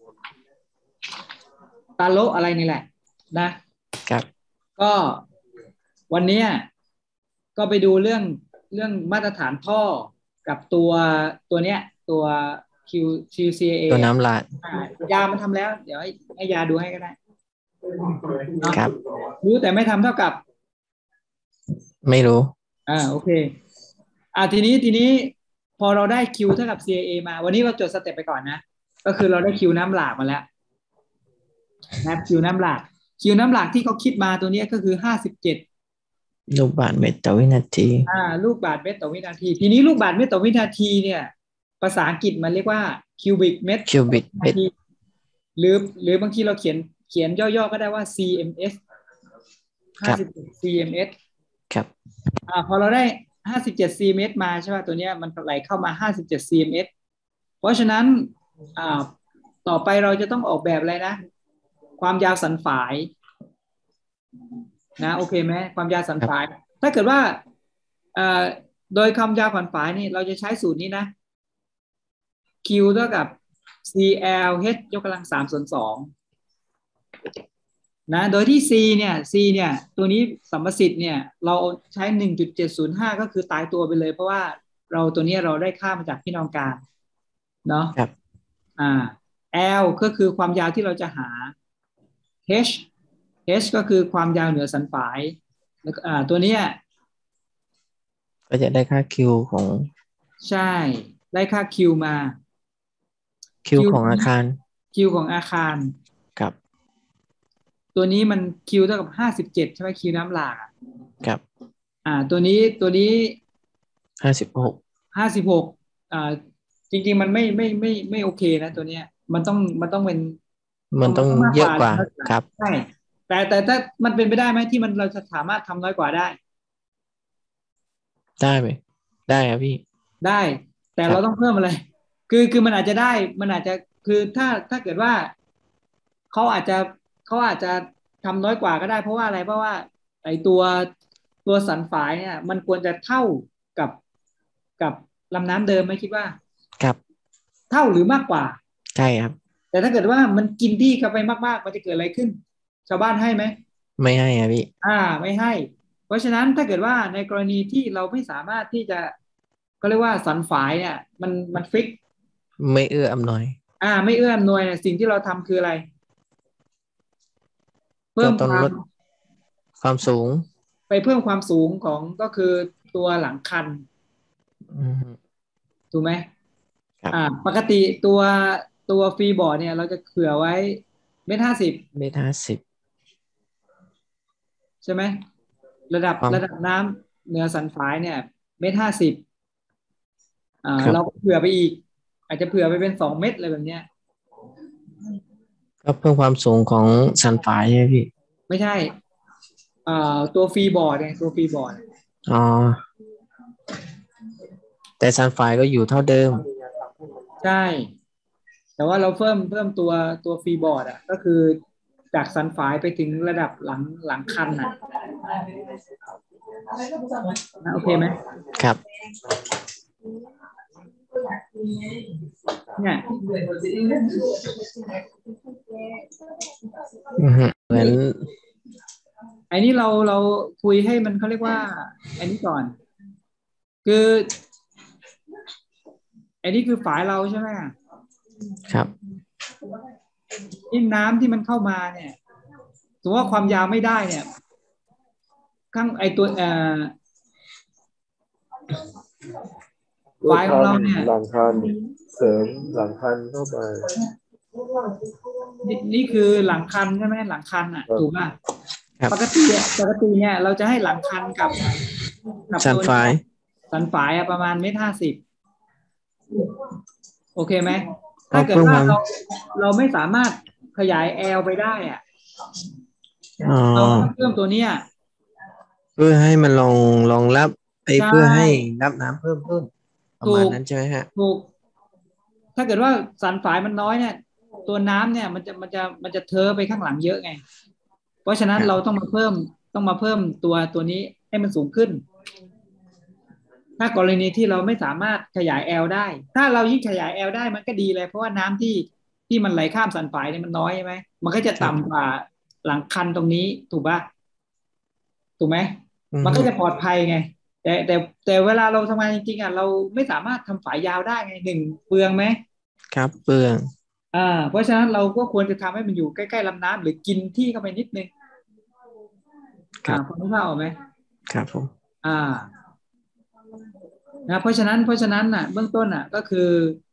Speaker 1: ตาโลอะไรนี่แหละนะครับ ก็วันเนี้ยก็ไปดูเรื่องเรื่องมาตรฐานท่อกับตัวตัวเนี้ยตัว Q คิว ซี เอ
Speaker 2: ตัวน้ำหลาด
Speaker 1: อ่ายามันทำแล้ว เดี๋ยวให้ให้ยาดูให้ก็ได้เนาะ
Speaker 2: ครับ
Speaker 1: รู้แต่ไม่ทำเท่ากับ
Speaker 2: ไม่รู้
Speaker 1: อ่าโอเคอ่าทีนี้ทีนี้พอเราได้คิวเท่ากับ ซี ไอ เอ มา วันนี้เราจดสเต็ปไปก่อนนะ ก็คือเราได้คิวน้ำหลากมาแล้วนะคิวน้ำหลากคิวน้ำหลากที่เขาคิดมาตัวนี้ก็คือห้าสิบเจ็ด
Speaker 2: ลูกบาศก์เมตรต่อวินาที
Speaker 1: อ่าลูกบาศก์เมตรต่อวินาที ทีนี้ลูกบาศก์เมตรต่อวินาทีเนี่ย ภาษาอังกฤษมันเรียกว่าคิวบิกเมตร
Speaker 2: คิวบิกเมตร
Speaker 1: หรือหรือบางทีเราเขียนเขียนย่อๆก็ได้ว่า ซี เอ็ม เอส
Speaker 2: ครั
Speaker 1: ห้า
Speaker 2: บ
Speaker 1: สิบเจ็ด ซี เอ็ม เอส
Speaker 2: ครับ
Speaker 1: อ่าพอเราได้ห้าสิบเจ็ด ซี เอ็ม เอส มาใช่ป่ะตัวเนี้ยมันไหลเข้ามาห้าสิบเจ็ด ซี เอ็ม เอส เพราะฉะนั้นอ่าต่อไปเราจะต้องออกแบบอะไรนะ ความยาวสันฝายนะโอเคไหมความยาวสันฝาย ถ้าเกิดว่าเอ่อโดยความยาวสันฝายนี่เราจะใช้สูตรนี้นะ Q เท่ากับ ซี แอล H ยกกำลังสามส่วนสองนะโดยที่ C เนี่ย C เนี่ยตัวนี้สัมประสิทธิ์เนี่ยเราใช้ หนึ่งจุดเจ็ดศูนย์ห้า ก็คือตายตัวไปเลยเพราะว่าเราตัวนี้เราได้ค่ามาจากพี่น้องการเนาะ
Speaker 2: ครับ
Speaker 1: อ่า L ก็คือความยาวที่เราจะหา H H ก็คือความยาวเหนือสันฝายแล้วก็อ่าตัวเนี้ย
Speaker 2: ก็จะได้ค่าคิวของ
Speaker 1: ใช่ได้ค่า Q มา
Speaker 2: คิวของอาคาร
Speaker 1: Q ของอาคาร
Speaker 2: ครับ
Speaker 1: ตัวนี้มัน Q เท่ากับห้าสิบเจ็ดใช่ไหม Q น้ำหลากอะ
Speaker 2: ครับ
Speaker 1: อ่าตัวนี้ตัวนี้
Speaker 2: ห้าสิบหก
Speaker 1: ห้าสิบหกอ่าจริงๆมันไม่ไม่ไม่ไม่โอเคนะตัวเนี้ยมันต้องมันต้องเป็น
Speaker 2: มันต้อง
Speaker 1: มาก
Speaker 2: เยอะกว่า
Speaker 1: น้อย
Speaker 2: ครับ
Speaker 1: ใช่แต่แต่ถ้ามันเป็นไปได้ไหมที่มันเราจะสามารถทำน้อยกว่าได้
Speaker 2: ได้ไหม ได้ครับพี่
Speaker 1: ได้ แต่
Speaker 2: ครับ
Speaker 1: เราต้องเพิ่มอะไร คือคือมันอาจจะได้มันอาจจะคือถ้าถ้าเกิดว่าเขาอาจจะเขาอาจจะทำน้อยกว่าก็ได้เพราะว่าอะไรเพราะว่าไอตัวตัวสันฝายเนี่ยมันควรจะเท่ากับกับลำน้ำเดิมไหมคิดว่า
Speaker 2: ครับ
Speaker 1: เท่าหรือมากกว่า
Speaker 2: ใช่ครับ
Speaker 1: แต่ถ้าเกิดว่ามันกินที่เข้าไปมากๆมันจะเกิดอะไรขึ้น ชาวบ้านให้ไหม
Speaker 2: ไม่ให้ครับพี่
Speaker 1: อ่าไม่ให้ เพราะฉะนั้นถ้าเกิดว่าในกรณีที่เราไม่สามารถที่จะก็เรียกว่าสันฝายเนี่ยมันมันฟิก
Speaker 2: ไม่เอื้ออำนวย
Speaker 1: อ่า ไม่เอื้ออำนวยเนี่ยสิ่งที่เราทำคืออะไร เพิ่ม
Speaker 2: ก็ต้อง
Speaker 1: ความ
Speaker 2: ลดความสูง
Speaker 1: ไปเพิ่มความสูงของก็คือตัวหลังคัน
Speaker 2: อืม
Speaker 1: ถูกไหม
Speaker 2: ครับ
Speaker 1: อ่าปกติตัวตัวฟรีบอร์ดเนี่ยเราจะเผื่อไว้เมตรห้าสิบ
Speaker 2: เมตรห้าสิบ
Speaker 1: ใช่ไหมระดับ
Speaker 2: ความ
Speaker 1: ระดับน้ำเหนือสันฝายเนี่ยเมตรห้าสิบอ่า
Speaker 2: ครับ
Speaker 1: เราก็เผื่อไปอีกอาจจะเผื่อไปเป็นสองเมตรอะไรแบบเนี้ย
Speaker 2: ก็เพิ่มความสูงของสันฝายใช่ไหมพี่
Speaker 1: ไม่ใช่อ่าตัวฟรีบอร์ดเนี่ยตัวฟรีบอร์ด
Speaker 2: อ๋อแต่สันฝายก็อยู่เท่าเดิม
Speaker 1: ใช่แต่ว่าเราเพิ่มเพิ่มตัวตัวฟรีบอร์ดอ่ะก็คือจากสันฝายไปถึงระดับหลังหลังคันอ่ะนะโอเคไหม
Speaker 2: ครับ
Speaker 1: เนี่ย
Speaker 2: อือฮึเหมือน
Speaker 1: ไอ้นี่เราเราคุยให้มันเขาเรียกว่าไอ้นี่ก่อนคือไอ้นี่คือฝายเราใช่ไหม
Speaker 2: ครับ
Speaker 1: ที่น้ำที่มันเข้ามาเนี่ยสมมติว่าความยาวไม่ได้เนี่ยข้างไอตัวเอ่อ
Speaker 3: ก็
Speaker 1: ฝายของเราเนี่ย
Speaker 3: ทำหลังคันเสริมหลังคันเข้าไป
Speaker 1: นี่นี่คือหลังคันใช่ไหมหลังคันอ่ะ
Speaker 3: ครับ
Speaker 1: ถูกป่ะ
Speaker 2: ครับ
Speaker 1: ปกติอะปกติเนี่ยเราจะให้หลังคันกับกับ
Speaker 2: สันฝาย
Speaker 1: ตัวนี้สันฝายอะประมาณเมตรห้าสิบโอเคไหม
Speaker 2: ก็
Speaker 1: ถ้าเกิด
Speaker 2: เพิ่มความ
Speaker 1: ว่าเราเราไม่สามารถขยายแอลไปได้อะ
Speaker 2: อ๋อ
Speaker 1: เราก็ต้องเพิ่มตัวเนี้ย
Speaker 2: เพื่อให้มันรองรองรับไอ้
Speaker 1: ใช่
Speaker 2: เพื่อให้รับน้ำเพิ่มขึ้นประมาณ
Speaker 1: ถูก
Speaker 2: นั้นใช่ไหมฮะ
Speaker 1: ถูกถ้าเกิดว่าสันฝายมันน้อยเนี่ยตัวน้ำเนี่ยมันจะมันจะมันจะเทอะไปข้างหลังเยอะไงเพราะฉะนั้นเรา
Speaker 2: ครับ
Speaker 1: ต้องมาเพิ่มต้องมาเพิ่มตัวตัวนี้ให้มันสูงขึ้นถ้ากรณีที่เราไม่สามารถขยายแอลได้ถ้าเรายิ่งขยายแอลได้มันก็ดีเลยเพราะว่าน้ำที่ที่มันไหลข้ามสันฝายเนี่ยมันน้อยใช่ไหมมันก็จะ
Speaker 2: ครับ
Speaker 1: ต่ำกว่าหลังคันตรงนี้ถูกป่ะถูกไหม
Speaker 2: อือฮึ
Speaker 1: มันก็จะปลอดภัยไงแต่แต่แต่เวลาเราทำงานจริงๆอ่ะเราไม่สามารถทำฝายยาวได้ไงหนึ่งเปลืองไหม
Speaker 2: ครับเปลือง
Speaker 1: อ่าเพราะฉะนั้นเราก็ควรจะทำให้มันอยู่ใกล้ๆลำน้ำหรือกินที่เข้าไปนิดนึงอ่าพอ
Speaker 2: ครับ
Speaker 1: นึกภาพออกไหม
Speaker 2: ครับผม
Speaker 1: อ่านะเพราะฉะนั้นเพราะฉะนั้นน่ะเบื้องต้นน่ะก็คือ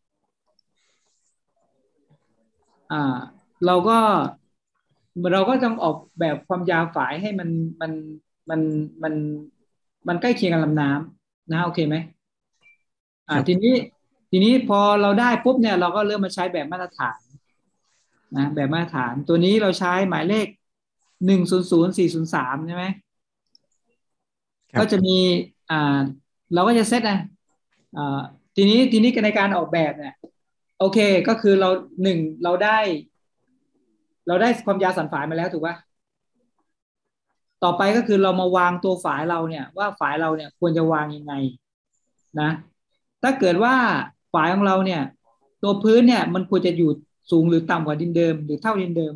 Speaker 1: อ่าเราก็เราก็ต้องออกแบบความยาวฝายให้มันมันมันมันมันใกล้เคียงกับลำน้ำนะโอเคไหม
Speaker 2: ค
Speaker 1: อ่า
Speaker 2: รับ
Speaker 1: ทีนี้ทีนี้พอเราได้ปุ๊บเนี่ยเราก็เริ่มมาใช้แบบมาตรฐานนะแบบมาตรฐานตัวนี้เราใช้หมายเลขหนึ่งศูนย์ศูนย์สี่ศูนย์สามใช่ไหม
Speaker 2: ครับ
Speaker 1: ก็จะมีอ่าเราก็จะเซตนะอ่าทีนี้ทีนี้ในการออกแบบเนี่ยโอเคก็คือเราหนึ่งเราได้เราได้ความยาวสันฝายมาแล้วถูกป่ะต่อไปก็คือเรามาวางตัวฝายเราเนี่ยว่าฝายเราเนี่ยควรจะวางยังไงนะถ้าเกิดว่าฝายของเราเนี่ยตัวพื้นเนี่ยมันควรจะอยู่สูงหรือต่ำกว่าดินเดิมหรือเท่าดินเดิม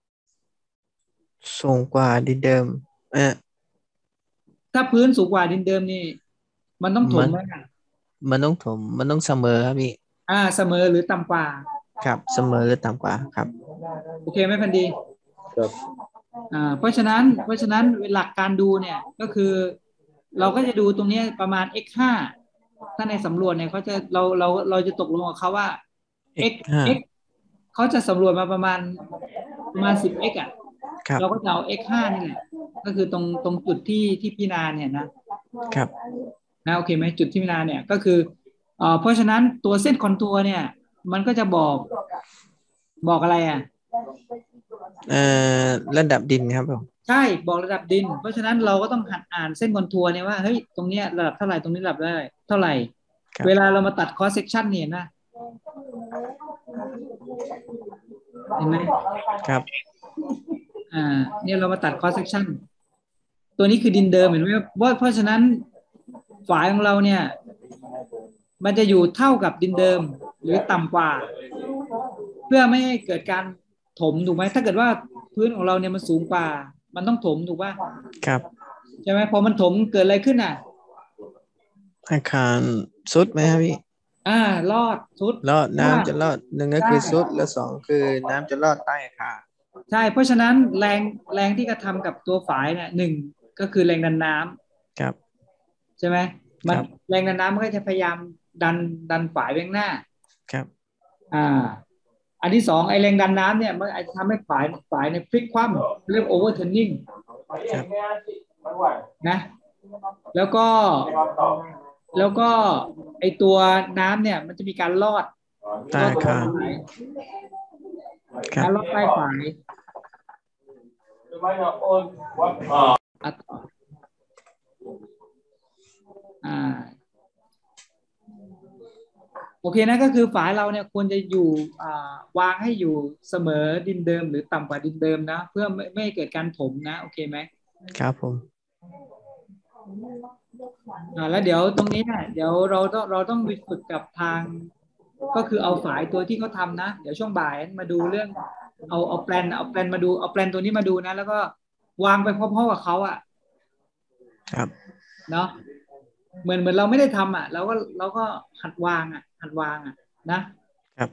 Speaker 2: สูงกว่าดินเดิมเออ
Speaker 1: ถ้าพื้นสูงกว่าดินเดิมนี่มันต้องถ
Speaker 2: มัน
Speaker 1: มไหมอ่ะ
Speaker 2: มันต้องถมมันต้องเสมอครับพี่
Speaker 1: อ่าเสมอหรือต่ำกว่า
Speaker 2: ครับเสมอหรือต่ำกว่าครับ
Speaker 1: โอเคไหมพันดี
Speaker 3: ครับ
Speaker 1: อ่าเพราะฉะนั้นเพราะฉะนั้นหลักการดูเนี่ยก็คือเราก็จะดูตรงเนี้ยประมาณ เอ็กซ์ ห้า ถ้าในสำรวจเนี่ยเขาจะเราเราเราจะตกลงกับเขาว่า x
Speaker 2: x ห้า
Speaker 1: x เขาจะสำรวจมาประมาณประมาณ สิบ เอ็กซ์ อ่ะ
Speaker 2: ครับ
Speaker 1: เราก็จะเอา เอ็กซ์ ห้า นี่แหละก็คือตรงตรงจุดที่ที่พิจารณาเนี่ยนะ
Speaker 2: ครับ
Speaker 1: นะโอเคไหมจุดที่พิจารณาเนี่ยก็คือเอ่อเพราะฉะนั้นตัวเส้นคอนทัวร์เนี่ยมันก็จะบอกบอกอะไรอ่ะ
Speaker 2: เอ่อระดับดินครับผม
Speaker 1: ใช่บอกระดับดินเพราะฉะนั้นเราก็ต้องหัดอ่านเส้นคอนทัวร์เนี่ยว่าเฮ้ยตรงเนี้ยระดับเท่าไหร่ตรงนี้ระดับได้เท่าไหร่เวลา
Speaker 2: ครับ
Speaker 1: เรามาตัดคอสเซกชันเนี่ยนะเห็นไหม
Speaker 2: ครับ
Speaker 1: อ่าเนี่ยเรามาตัดคอสเซกชันตัวนี้คือดินเดิมเห็นไหมว่าเพราะฉะนั้นฝายของเราเนี่ยมันจะอยู่เท่ากับดินเดิมหรือต่ำกว่าเพื่อไม่ให้เกิดการถมถูกไหมถ้าเกิดว่าพื้นของเราเนี่ยมันสูงกว่ามันต้องถมถูกป่ะ
Speaker 2: ครับ
Speaker 1: ใช่ไหมพอมันถมเกิดอะไรขึ้นอ่ะ
Speaker 2: อาคารสุดไหมครับพี่
Speaker 1: อ่ารอดสุด
Speaker 2: รอด
Speaker 1: เพราะว่า
Speaker 2: น้ำจะรอดหนึ่งก็
Speaker 1: ใช่
Speaker 2: คือสุดแล้วสองคือน้ำจะรอดใต้อาคาร
Speaker 1: ใช่เพราะฉะนั้นแรงแรงที่กระทำกับตัวฝายเนี่ยหนึ่งก็คือแรงดันน้
Speaker 2: ครับ
Speaker 1: ำใช่ไหมมัน
Speaker 2: ครับ
Speaker 1: แรงดันน้ำมันก็จะพยายามดันดันฝายไปข้างหน้า
Speaker 2: ครับ
Speaker 1: อ่าอันที่สองไอแรงดันน้ำเนี่ยมันอาจจะทำให้ฝายฝายในพลิกคว่ำเรียกโอเวอร์เทนนิ่งนะแล้วก็แล้วก็ไอตัวน้ำเนี่ยมันจะมีการลอด
Speaker 2: ใต้คางครับ
Speaker 1: การลอดใต้ฝายอ่ะต่ออ่าโอเคนะก็คือฝายเราเนี่ยควรจะอยู่อ่าวางให้อยู่เสมอดินเดิมหรือต่ำกว่าดินเดิมนะเพื่อไม่ไม่ให้เกิดการถมนะโอเคไหม
Speaker 2: ครับผม
Speaker 1: อ่าแล้วเดี๋ยวตรงนี้เนี่ยเดี๋ยวเราต้องเราต้องไปฝึกกับทางก็คือเอาฝายตัวที่เขาทำนะเดี๋ยวช่วงบ่ายมาดูเรื่องเอาเอาแปลนเอาแปลนมาดูเอาแปลนตัวนี้มาดูนะแล้วก็วางไปพร้อมๆกับเขาอ่ะ
Speaker 2: ครับ
Speaker 1: เนาะเหมือนเหมือนเราไม่ได้ทำอ่ะเราก็เราก็หัดวางอ่ะหัดวางอ่ะนะครับ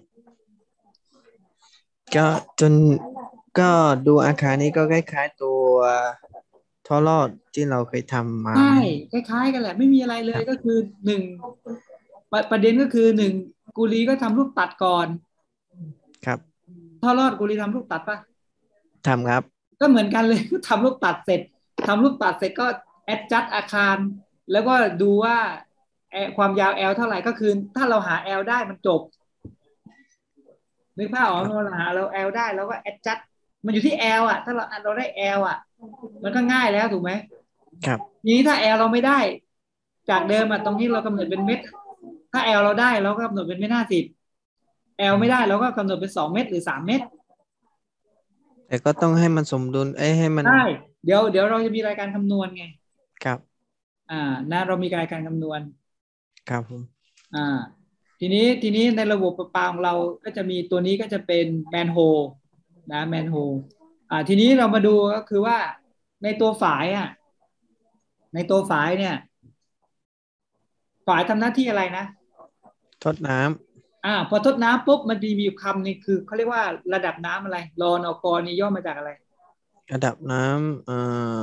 Speaker 2: ก็จนก็ดูอาคารนี้ก็คล้ายๆตัวท่อลอดที่เราเคยทำมา
Speaker 1: ใช่คล้ายๆกันแหละไม่มีอะไรเลยก็คือหนึ่งประประเด็นก็คือหนึ่งกุลีก็ทำลูกตัดก่อน
Speaker 2: ครับ
Speaker 1: ท่อรอดกุลีทำลูกตัดปะ
Speaker 2: ทำครับ
Speaker 1: ก็เหมือนกันเลยก็ทำลูกตัดเสร็จทำลูกตัดเสร็จก็แอดจัดอาคารแล้วก็ดูว่าความยาว L เท่าไหร่ก็คือถ้าเราหา L ได้มันจบนึกภาพออกเราหาเรา L ได้แล้วก็แอดจัดมันอยู่ที่ L อ่ะถ้าเราเราได้ L อ่ะมันก็ง่ายแล้วถูกไหม
Speaker 2: ครับ
Speaker 1: นี้ถ้า L เราไม่ได้จากเดิมอ่ะตรงนี้เรากำหนดเป็นเม็ดถ้า L เราได้เราก็กำหนดเป็นเม็ดห้าสิบ L ไม่ได้เราก็กำหนดเป็นสองเม็ดหรือสามเม็ด
Speaker 2: แต่ก็ต้องให้มันสมดุลเอ้ให้มัน
Speaker 1: ใช่เดี๋ยวเดี๋ยวเราจะมีรายการคำนวณไง
Speaker 2: ครับ
Speaker 1: อ่านะเรามีรายการคำนวณ
Speaker 2: ครับผม
Speaker 1: อ่าทีนี้ทีนี้ในระบบประปาของเราก็จะมีตัวนี้ก็จะเป็นแมนโฮลนะแมนโฮลอ่าทีนี้เรามาดูก็คือว่าในตัวฝายอ่ะในตัวฝายเนี่ยฝายทำหน้าที่อะไรนะ
Speaker 2: ทดน้
Speaker 1: ำอ่าพอทดน้ำปุ๊บมันมีมีคำนี่คือเขาเรียกว่าระดับน้ำอะไรรอนอกรนี่ย่อมาจากอะไร
Speaker 2: ระดับน้ำเอ่อ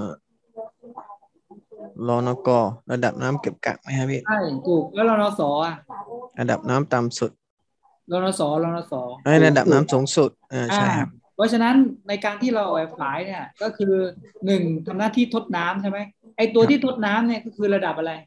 Speaker 2: รนกระดับน้ำเก็บกักไหมครับพี่
Speaker 1: ใช่ถูกแล้วรอนสอ่ะ
Speaker 2: ระดับน้ำต่ำสุด
Speaker 1: รอนสรอนส
Speaker 2: ไอ้ระดับน้ำสูงสุดอ่า
Speaker 1: อ่า
Speaker 2: ใช่ครับ
Speaker 1: เพราะฉะนั้นในการที่เราเอาไปฝายเนี่ยก็คือหนึ่งทำหน้าที่ทดน้ำใช่ไหมไอตัวที่ทดน้ำเนี่ยก็คือระดับอะไร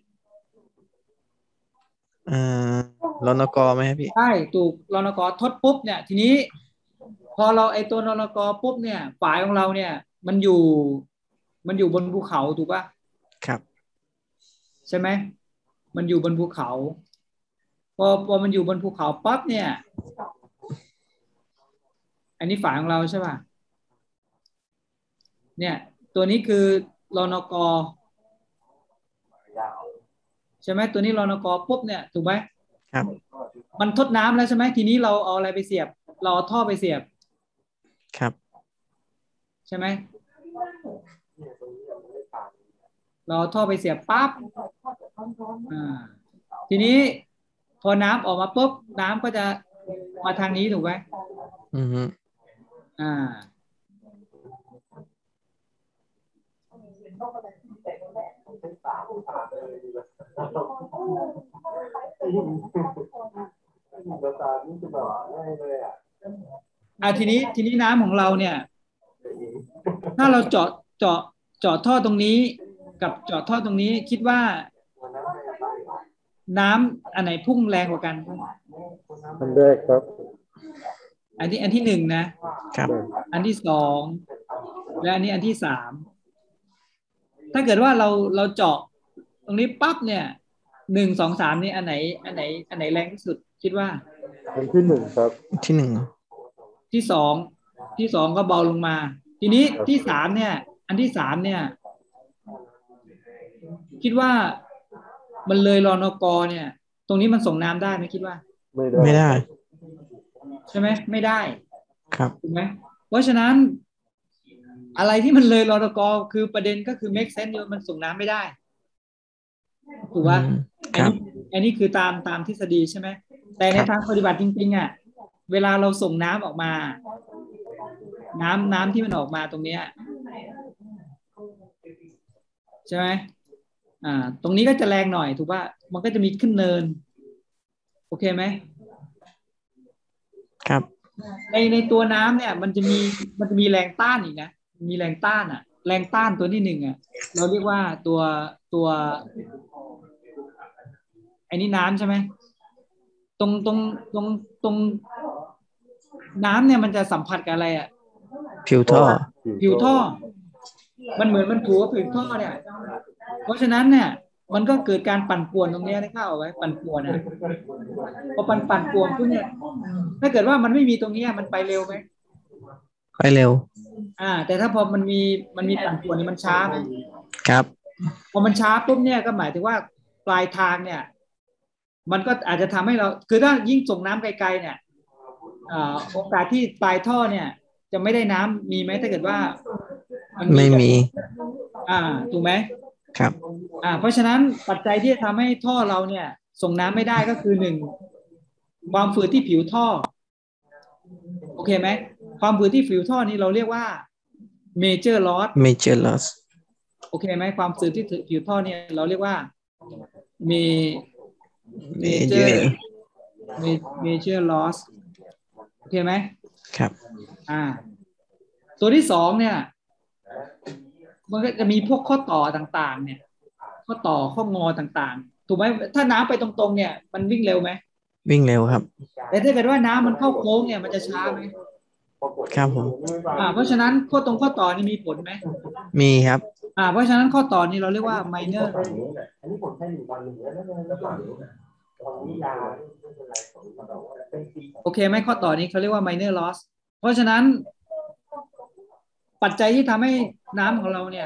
Speaker 2: อ่ารนกไหมครับพี่
Speaker 1: ใช่ถูกรนกทดปุ๊บเนี่ยทีนี้พอเราไอตัวนนกปุ๊บเนี่ยฝายของเราเนี่ยมันอยู่มันอยู่บนภูเขาถูกป่ะ
Speaker 2: ครับ
Speaker 1: ใช่ไหมมันอยู่บนภูเขาพอพอมันอยู่บนภูเขาปั๊บเนี่ยอันนี้ฝายของเราใช่ป่ะเนี่ยตัวนี้คือรนกใช่ไหมตัวนี้รนกปุ๊บเนี่ยถูกไหม
Speaker 2: ครับ
Speaker 1: มันทดน้ำแล้วใช่ไหมทีนี้เราเอาอะไรไปเสียบเราเอาท่อไปเสียบ
Speaker 2: ครับ
Speaker 1: ใช่ไหมเราเอาท่อไปเสียบปั๊บอ่าทีนี้พอน้ำออกมาปุ๊บน้ำก็จะมาทางนี้ถูกไหม
Speaker 2: อือฮึ
Speaker 1: อ่าอ่าทีนี้ทีนี้น้ำของเราเนี่ยถ้าเราเจาะเจาะเจาะท่อตรงนี้กับเจาะท่อตรงนี้คิดว่าน้ำอันไหนพุ่งแรงกว่ากัน
Speaker 3: อันแรกครับ
Speaker 1: อันที่อันที่หนึ่งนะครับอันที่สองและอันนี้อันที่สามถ้าเกิดว่าเราเราเจาะตรงนี้ปั๊บเนี่ยหนึ่งสองสามนี่อันไหนอันไหนอันไหนแรงที่สุดคิดว่า
Speaker 3: อันที่หนึ่งครับ
Speaker 2: ที่หนึ่ง
Speaker 1: ที่สองที่สองก็เบาลงมาทีนี้ที่สามเนี่ยอันที่สามเนี่ยคิดว่ามันเลยรอนกเนี่ยตรงนี้มันส่งน้ำได้ไหมคิดว่า
Speaker 3: ไม่ได้
Speaker 2: ไม่ได้
Speaker 1: ใช่ไหมไม่ได้
Speaker 2: ครับ
Speaker 1: ถูกไหมเพราะฉะนั้นอะไรที่มันเลยรอนกคือประเด็นก็คือ make sense มันส่งน้ำไม่ได้ถูกป่ะอันนี้อันนี้คือตามตามทฤษฎีใช่ไหมแต่ในทางปฏิบัติจริงๆอ่ะเวลาเราส่งน้ำออกมาน้ำน้ำที่มันออกมาตรงเนี้ยใช่ไหมอ่าตรงนี้ก็จะแรงหน่อยถูกป่ะมันก็จะมีขึ้นเนินโอเคไหม
Speaker 2: ครับ
Speaker 1: ในในตัวน้ำเนี่ยมันจะมีมันจะมีแรงต้านอีกนะมีแรงต้านอ่ะแรงต้านตัวที่หนึ่งอ่ะเราเรียกว่าตัวตัวไอ้นี่น้ำใช่ไหมตรงตรงตรงตรงน้ำเนี่ยมันจะสัมผัสกับอะไรอ่ะ
Speaker 2: ผิวท่อ
Speaker 1: ผิวท่อมันเหมือนมันถูกับผิวท่อเนี่ยเพราะฉะนั้นเนี่ยมันก็เกิดการปั่นป่วนตรงนี้ได้เข้าเอาไว้ปั่นป่วนอ่ะพอปั่นปั่นป่วนพวกเนี่ยถ้าเกิดว่ามันไม่มีตรงนี้มันไปเร็วไหม
Speaker 2: ไปเร็ว
Speaker 1: อ่าแต่ถ้าพอมันมีมันมีปั่นป่วนนี่มันช้าไหม
Speaker 2: ครับ
Speaker 1: พอมันช้าปุ๊บเนี่ยก็หมายถึงว่าปลายทางเนี่ยมันก็อาจจะทำให้เราคือถ้ายิ่งส่งน้ำไกลๆเนี่ยอ่าโอกาสที่ปลายท่อเนี่ยจะไม่ได้น้ำมีไหมถ้าเกิดว่ามัน
Speaker 2: ไม่มี
Speaker 1: อ่าถูกไหม
Speaker 2: ครับ
Speaker 1: อ่าเพราะฉะนั้นปัจจัยที่จะทำให้ท่อเราเนี่ยส่งน้ำไม่ได้ก็คือหนึ่งความฝืดที่ผิวท่อโอเคไหมความฝืดที่ผิวท่อนี้เราเรียกว่า major loss
Speaker 2: major loss
Speaker 1: โอเคไหมความฝืดที่ผิวท่อเนี่ยเราเรียกว่า major major loss โอเคไหม
Speaker 2: ครับ
Speaker 1: อ่าตัวที่สองเนี่ยมันก็จะมีพวกข้อต่อต่างๆเนี่ยข้อต่อข้องอต่างๆถูกไหมถ้าน้ำไปตรงๆเนี่ยมันวิ่งเร็วไหม
Speaker 2: วิ่งเร็วครับ
Speaker 1: แต่ถ้าเกิดว่าน้ำมันเข้าโค้งเนี่ยมันจะช้าไหม
Speaker 2: ครับผม
Speaker 1: อ่าเพราะฉะนั้นข้อตรงข้อต่อนี่มีผลไหม
Speaker 2: มีครับ
Speaker 1: อ่าเพราะฉะนั้นข้อต่อนี้เราเรียกว่า minor โอเคไหมข้อต่อนี้เขาเรียกว่า minor loss เพราะฉะนั้นปัจจัยที่ทำให้น้ำของเราเนี่ย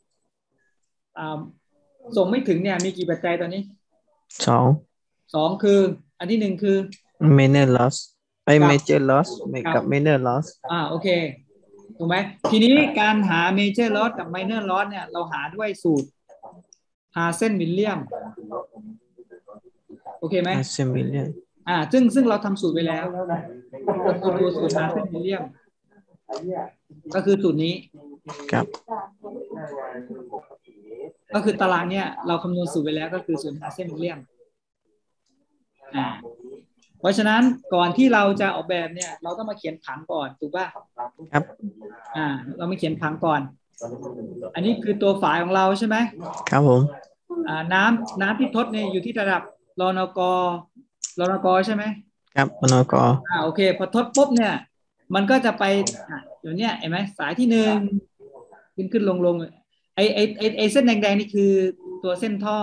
Speaker 1: ส่งไม่ถึงเนี่ยมีกี่ปัจจัยตอนนี้
Speaker 2: สอง
Speaker 1: สองคืออันที่หนึ่งคือ
Speaker 2: minor loss ไอ้ major loss กับ minor loss
Speaker 1: อ่าโอเคถูกไหมทีนี้การหา major loss กับ minor loss เนี่ยเราหาด้วยสูตร Hazen Williams โอเคไหม
Speaker 2: Hazen Williams
Speaker 1: อ่าซึ่งซึ่งเราทำสูตรไว้แล้วก็คือตัวสูตร Hazen Williams ก็คือสูตรนี้
Speaker 2: ครับ
Speaker 1: ก็คือตารางเนี่ยเราคำนวณสูตรไว้แล้วก็คือสูตร Hazen Williams อ่าเพราะฉะนั้นก่อนที่เราจะออกแบบเนี่ยเราต้องมาเขียนผังก่อนถูกป่ะ
Speaker 2: ครับ
Speaker 1: อ่าเรามาเขียนผังก่อนอันนี้คือตัวฝายของเราใช่ไหม
Speaker 2: ครับผม
Speaker 1: อ่าน้ำน้ำที่ทดเนี่ยอยู่ที่ระดับรนกรนกใช่ไหม
Speaker 2: ครับรนก
Speaker 1: อ่าโอเคพอทดปุ๊บเนี่ยมันก็จะไปอ่ะอย่างเนี้ยเห็นไหมสายที่หนึ่งขึ้นขึ้นลงลงไอไอไอไอเส้นแดงๆนี่คือตัวเส้นท่อ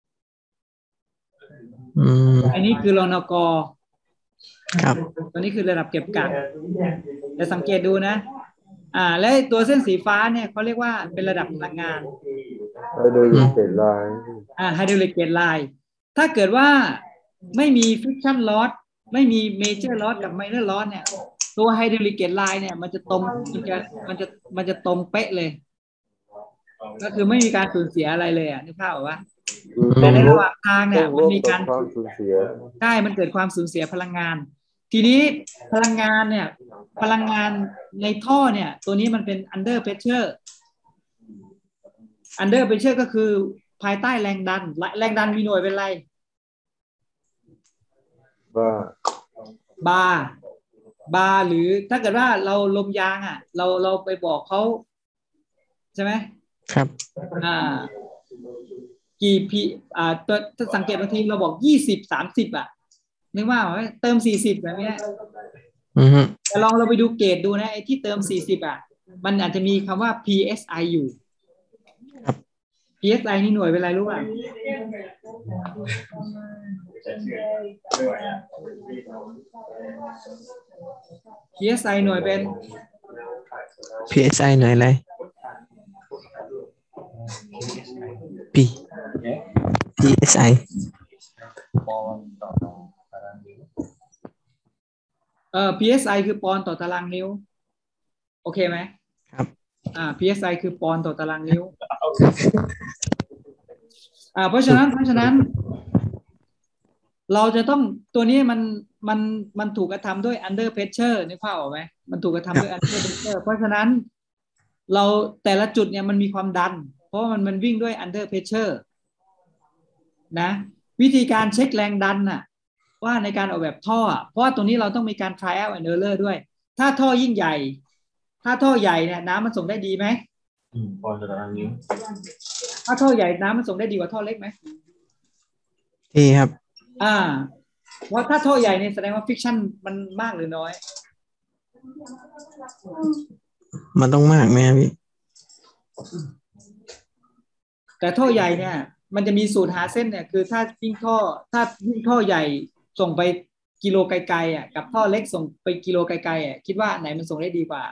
Speaker 2: อืม
Speaker 1: อันนี้คือรนก
Speaker 2: ครับ
Speaker 1: ตัวนี้คือระดับเก็บกักจะสังเกตดูนะอ่าและตัวเส้นสีฟ้าเนี่ยเขาเรียกว่าเป็นระดับพลังงาน
Speaker 3: ไฮโดรลิกเกตไลน์
Speaker 1: อ่าไฮโดรลิกเกตไลน์ถ้าเกิดว่าไม่มี friction loss ไม่มี major loss กับ minor loss เนี่ยตัวไฮโดรลิกเกตไลน์เนี่ยมันจะตรงมันจะมันจะมันจะตรงเป๊ะเลยก็คือไม่มีการสูญเสียอะไรเลยอ่ะนึกภาพออกปะแต่ในระหว่างทางเนี่ยมันมีการ
Speaker 3: สูญเสีย
Speaker 1: ใช่มันเกิดความสูญเสียพลังงานทีนี้พลังงานเนี่ยพลังงานในท่อเนี่ยตัวนี้มันเป็น under pressure under pressure ก็คือภายใต้แรงดันแรงดันมีหน่วยเป็นไร
Speaker 3: บาร์
Speaker 1: บาร์บาร์หรือถ้าเกิดว่าเราลมยางอ่ะเราเราไปบอกเขาใช่ไหม
Speaker 2: ครับ
Speaker 1: อ่ากี่พีอ่าตัวถ้าสังเกตบางทีเราบอกยี่สิบสามสิบอ่ะนึกว่าเติมสี่สิบแบบนี้
Speaker 2: อือฮึ
Speaker 1: แต่ลองเราไปดูเกรดดูนะไอ้ที่เติมสี่สิบอ่ะมันอาจจะมีคำว่า พี เอส ไอ อยู่
Speaker 2: ครับ
Speaker 1: พี เอส ไอ นี่หน่วยเป็นอะไรรู้ป่ะ พี เอส ไอ หน่วยเป็น
Speaker 2: พี เอส ไอ หน่วยอะไร P พี เอส ไอ
Speaker 1: เอ่อ พี เอส ไอ คือปอนด์ต่อตารางนิ้วโอเคไหม
Speaker 2: ครับ
Speaker 1: อ่า พี เอส ไอ คือปอนด์ต่อตารางนิ้วอ่าเพราะฉะนั้นเพราะฉะนั้นเราจะต้องตัวนี้มันมันมันถูกกระทำด้วย under pressure นึกภาพออกไหมมันถูกกระทำด้วย under pressure เพราะฉะนั้นเราแต่ละจุดเนี่ยมันมีความดันเพราะมันมันวิ่งด้วย under pressure นะวิธีการเช็คแรงดันน่ะว่าในการออกแบบท่อเพราะว่าตรงนี้เราต้องมีการ trial and error ด้วยถ้าท่อยิ่งใหญ่ถ้าท่อใหญ่เนี่ยน้ำมันส่งได้ดีไหมอืมพอจะได้นี้ถ้าท่อใหญ่น้ำมันส่งได้ดีกว่าท่อเล็กไหม
Speaker 2: ดีครับ
Speaker 1: อ่าว่าถ้าท่อใหญ่เนี่ยแสดงว่า friction มันมากหรือน้อย
Speaker 2: มันต้องมากไหมพี่
Speaker 1: แต่ท่อใหญ่เนี่ยมันจะมีสูตรหาเส้นเนี่ยคือถ้ายิ่งท่อถ้ายิ่งท่อใหญ่ส่งไปกิโลไกลๆอ่ะกับท่อเล็กส่งไปกิโลไกลๆอ่ะคิดว่าไหนมันส่งได้ดีกว่า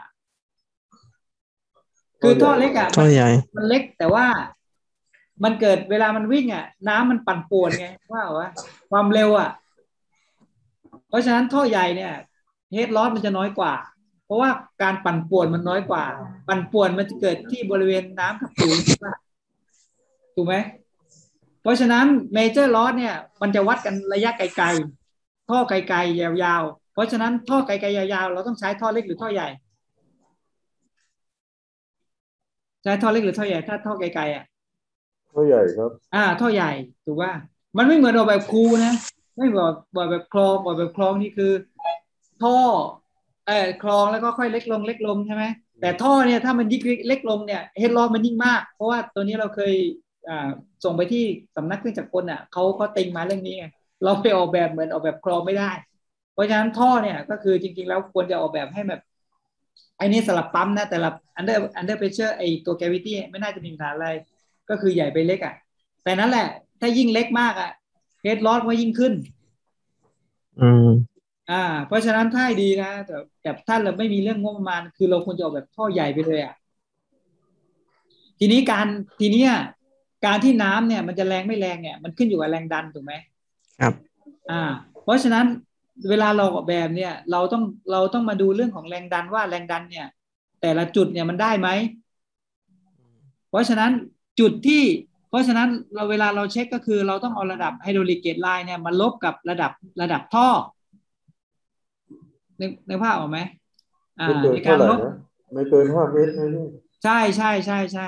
Speaker 1: คือท่อเล็กอ่ะ
Speaker 2: ท่อใหญ่
Speaker 1: มันเล็กแต่ว่ามันเกิดเวลามันวิ่งอ่ะน้ำมันปั่นป่วนไงว่าว่าความเร็วอ่ะเพราะฉะนั้นท่อใหญ่เนี่ยเฮดลอสมันจะน้อยกว่าเพราะว่าการปั่นป่วนมันน้อยกว่าปั่นป่วนมันจะเกิดที่บริเวณน้ำกับผิวถูกไหมเพราะฉะนั้นเมเจอร์ลอสเนี่ยมันจะวัดกันระยะไกลๆท่อไกลๆยาวๆเพราะฉะนั้นท่อไกลๆยาวๆเราต้องใช้ท่อเล็กหรือท่อใหญ่ใช้ท่อเล็กหรือท่อใหญ่ถ้าท่อไกลๆอ่ะ
Speaker 3: ท่อใหญ่ครับ
Speaker 1: อ่าท่อใหญ่ถูกว่ามันไม่เหมือนออกแบบคูนะไม่เหมือนแบบแบบคลองแบบคลองนี่คือท่อเออคลองแล้วก็ค่อยเล็กลงเล็กลงใช่ไหมแต่ท่อเนี่ยถ้ามันยิ่งเล็กลงเนี่ยเฮดลอสมันยิ่งมากเพราะว่าตัวนี้เราเคยอ่าส่งไปที่สำนักเครื่องจักรกลอ่ะเขาเขาติงมาเรื่องนี้ไงเราไปออกแบบเหมือนออกแบบคลองไม่ได้เพราะฉะนั้นท่อเนี่ยก็คือจริงๆแล้วควรจะออกแบบให้แบบไอ้นี่สลับปั๊มนะแต่ละ under under pressure ไอ้ตัว gravity ไม่น่าจะมีปัญหาอะไรก็คือใหญ่ไปเล็กอ่ะแต่นั้นแหละถ้ายิ่งเล็กมากอ่ะเฮดลอสก็ยิ่งขึ้น
Speaker 2: อืม
Speaker 1: อ่าเพราะฉะนั้นถ้าดีนะแต่แต่ถ้าเราไม่มีเรื่องงบประมาณคือเราควรจะออกแบบท่อใหญ่ไปเลยอ่ะทีนี้การทีนี้การที่น้ำเนี่ยมันจะแรงไม่แรงเนี่ยมันขึ้นอยู่กับแรงดันถูกไหม
Speaker 2: ครับ
Speaker 1: อ่าเพราะฉะนั้นเวลาเราออกแบบเนี่ยเราต้องเราต้องมาดูเรื่องของแรงดันว่าแรงดันเนี่ยแต่ละจุดเนี่ยมันได้ไหมเพราะฉะนั้นจุดที่เพราะฉะนั้นเราเวลาเราเช็คก็คือเราต้องเอาระดับไฮดรอลิกเกจไลน์เนี่ยมาลบกับระดับระดับท่อในในภาพออกไหมอ่า
Speaker 3: ไม่เกิน
Speaker 1: ในการลบ
Speaker 3: นะไม่เกินห้าเมตรนะนี่
Speaker 1: ใช่ใช่ใช่ใช่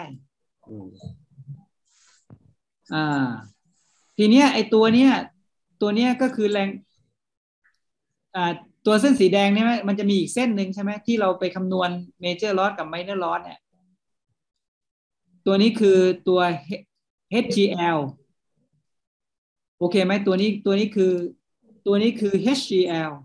Speaker 1: อ่าทีเนี้ยไอตัวเนี้ยตัวเนี้ยก็คือแรงอ่าตัวเส้นสีแดงเนี่ยมันจะมีอีกเส้นหนึ่งใช่ไหมที่เราไปคำนวณเมเจอร์ลอสกับไมเนอร์ลอสเนี่ยตัวนี้คือตัว เอช จี แอล โอเคไหมตัวนี้ตัวนี้คือตัวนี้คือ เอช จี แอล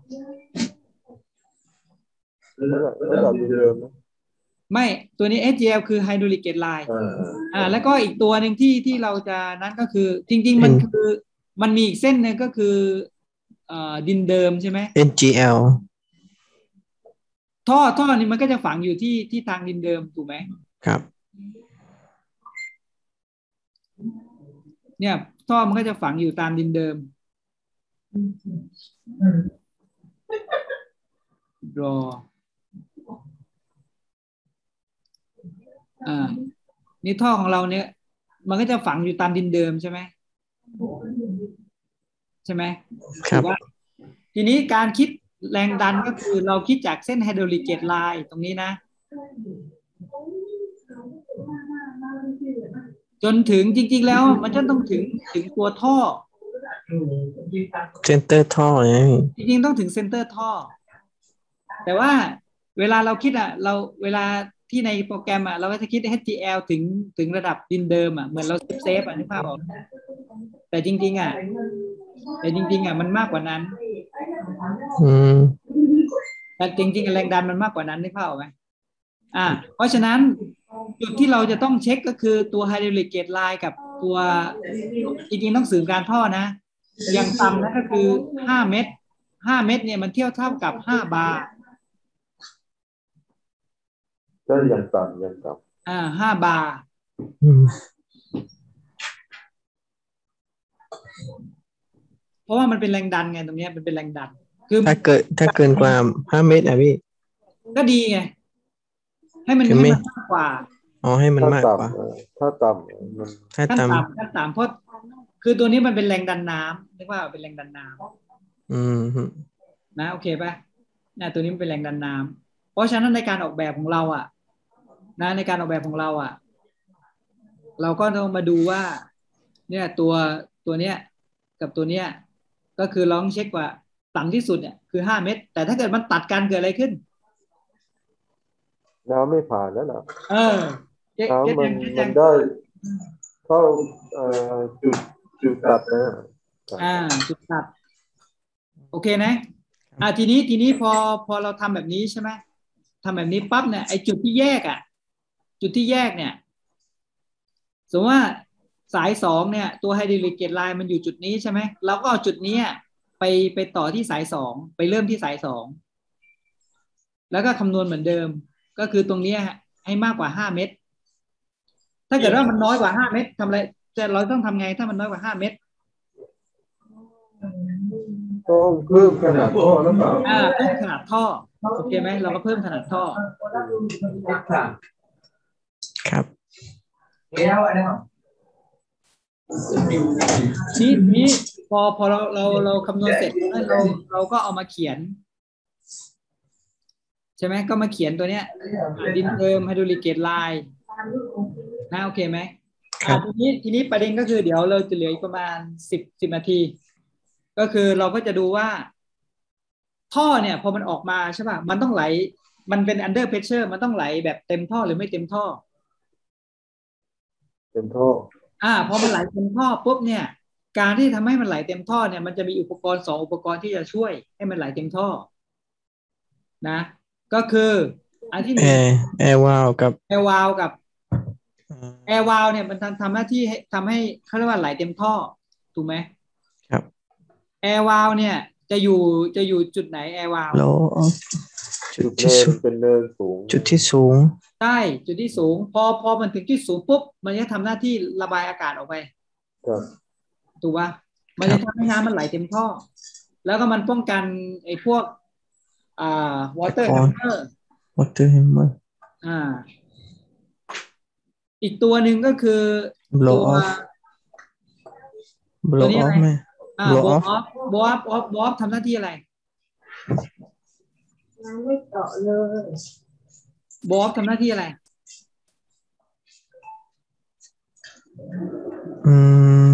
Speaker 3: ระดับเดิมนะ
Speaker 1: ไม่ตัวนี้ เอช จี แอล คือ Hydraulic Gate Line อ่าแล้วก็อีกตัวหนึ่งที่ที่เราจะนั้นก็คือจริงๆมันคือมันมีอีกเส้นหนึ่งก็คือเอ่อดินเดิมใช่ไหม
Speaker 2: เอ็น จี แอล
Speaker 1: ท่อท่อนี้มันก็จะฝังอยู่ที่ที่ทางดินเดิมถูกไหม
Speaker 2: ครับ
Speaker 1: เนี่ยท่อมันก็จะฝังอยู่ตามดินเดิมรออ่านี่ท่อของเราเนี่ยมันก็จะฝังอยู่ตามดินเดิมใช่ไหมใช่ไหม
Speaker 2: ครับ
Speaker 1: ทีนี้การคิดแรงดันก็คือเราคิดจากเส้นไฮดรอลิกเกจไลน์ตรงนี้นะจนถึงจริงๆแล้วมันจะต้องถึงถึงตัวท่อ
Speaker 2: เซนเตอร์ท่อเนี่ย
Speaker 1: จริงๆต้องถึงเซนเตอร์ท่อแต่ว่าเวลาเราคิดอ่ะเราเวลาที่ในโปรแกรมอ่ะเราก็จะคิด เอช จี แอล ถึงถึงระดับดินเดิมอ่ะเหมือนเราเซฟอ่ะนึกภาพออกแต่จริงๆอ่ะแต่จริงๆอ่ะมันมากกว่านั้น
Speaker 2: อืม
Speaker 1: แต่จริงๆแรงดันมันมากกว่านั้นนึกภาพออกไหมอ่าเพราะฉะนั้นจุดที่เราจะต้องเช็คก็คือตัวไฮดรอลิกเกจไลน์กับตัวจริงๆต้องสื่อการท่อนะอย่างต่ำนะก็คือห้าเมตรห้าเมตรเนี่ยมันเทียบเท่ากับห้าบาร์
Speaker 3: ก็ยังต่ำยังต่
Speaker 1: ำอ่าห้าบาร์เพราะว่ามันเป็นแรงดันไงตรงนี้มันเป็นแรงดัน
Speaker 2: คือถ้าเกิดถ้าเกินกว่าห้าเมตรอ่ะพี่
Speaker 1: ก็ดีไงให้มันให้มันมากกว่า
Speaker 2: อ๋อให้มันมากกว่า
Speaker 3: ถ้าต่ำมัน
Speaker 2: ถ้าต่
Speaker 1: ำถ้าต่ำเพราะคือตัวนี้มันเป็นแรงดันน้ำเรียกว่าเป็นแรงดันน้
Speaker 2: ำอืม
Speaker 1: นะโอเคป่ะนะตัวนี้มันเป็นแรงดันน้ำเพราะฉะนั้นในการออกแบบของเราอ่ะนะในการออกแบบของเราอ่ะเราก็ต้องมาดูว่าเนี่ยตัวตัวเนี้ยกับตัวเนี้ยก็คือลองเช็คว่าต่ำที่สุดเนี่ยคือห้าเมตรแต่ถ้าเกิดมันตัดกันเกิดอะไรขึ้น
Speaker 3: น้ำไม่ผ่านแล้วนะ
Speaker 1: เออเก็ตเก็ต
Speaker 3: น้ำมัน
Speaker 1: ยังเก็ตยัง
Speaker 3: มันได้เข้าเอ่อจุดจุดตัดนะ
Speaker 1: อ่าจุดตัดโอเคนะอ่าทีนี้ทีนี้พอพอเราทำแบบนี้ใช่ไหมทำแบบนี้ปั๊บเนี่ยไอ้จุดที่แยกอ่ะจุดที่แยกเนี่ยสมมติว่าสายสองเนี่ยตัวไฮดรอลิกเกตไลน์มันอยู่จุดนี้ใช่ไหมเราก็เอาจุดนี้ไปไปต่อที่สายสองไปเริ่มที่สายสองแล้วก็คำนวณเหมือนเดิมก็คือตรงนี้ให้มากกว่าห้าเมตรถ้าเกิดว่ามันน้อยกว่าห้าเมตรทำอะไรจะเราต้องทำไงถ้ามันน้อยกว่าห้าเมตร
Speaker 3: ต้องเพิ่มขนาดท่อหรือเปล่า
Speaker 1: อ่าเพิ่มขนาดท่อโอเคไหมเราก็เพิ่มขนาดท่อ
Speaker 2: ครับ
Speaker 1: นี้นี้พอพอเราเราเราคำนวณเสร็จเราเราก็เอามาเขียนใช่ไหมก็มาเขียนตัวเนี้ยดินเติมไฮดรอลิกเกตไลน์นะโอเคไหมอ่าทีนี้ทีนี้ประเด็นก็คือเดี๋ยวเราจะเหลืออีกประมาณสิบสิบนาทีก็คือเราก็จะดูว่าท่อเนี่ยพอมันออกมาใช่ป่ะมันต้องไหลมันเป็น under pressure มันต้องไหลแบบเต็มท่อหรือไม่เต็มท่อ
Speaker 3: เต็มท่อ
Speaker 1: อ่าพอมันไหลเต็มท่อปุ๊บเนี่ยการที่ทำให้มันไหลเต็มท่อเนี่ยมันจะมีอุปกรณ์สองอุปกรณ์ที่จะช่วยให้มันไหลเต็มท่อนะก็คืออันที่หนึ่ง
Speaker 2: แอร์แอร์วาล์วกับ
Speaker 1: แอร์วาล์วกับแอร์วาล์วเนี่ยมันทำทำหน้าที่ให้ทำให้เขาเรียกว่าไหลเต็มท่อถูกไหม
Speaker 2: ครับ
Speaker 1: แอร์วาล์วเนี่ยจะอยู่จะอยู่จุดไหนแอร์วาล์ว
Speaker 2: โลจุดที่สูง
Speaker 3: เป็นเนินสูง
Speaker 2: จุดที่สูง
Speaker 1: ใช่จุดที่สูงพอพอมันถึงที่สูงปุ๊บมันจะทำหน้าที่ระบายอากาศออกไปถูกป่ะมันจะทำให้น้ำมันไหลเต็มท่อแล้วก็มันป้องกันไอ้พวกอ่าวอเตอร์แฮมเมอร์
Speaker 2: วอเตอร์แฮมเมอร์
Speaker 1: อ่าอีกตัวหนึ่งก็คือตัว
Speaker 2: blow
Speaker 1: ตัวนี้อะไร
Speaker 2: off ไหม
Speaker 1: อ่า
Speaker 2: blow
Speaker 1: blow
Speaker 2: off
Speaker 1: off blow off off blow off ทำหน้าที่อะไรไม่ต่อเลย blow off ทำหน้าที่อะไร
Speaker 2: อืม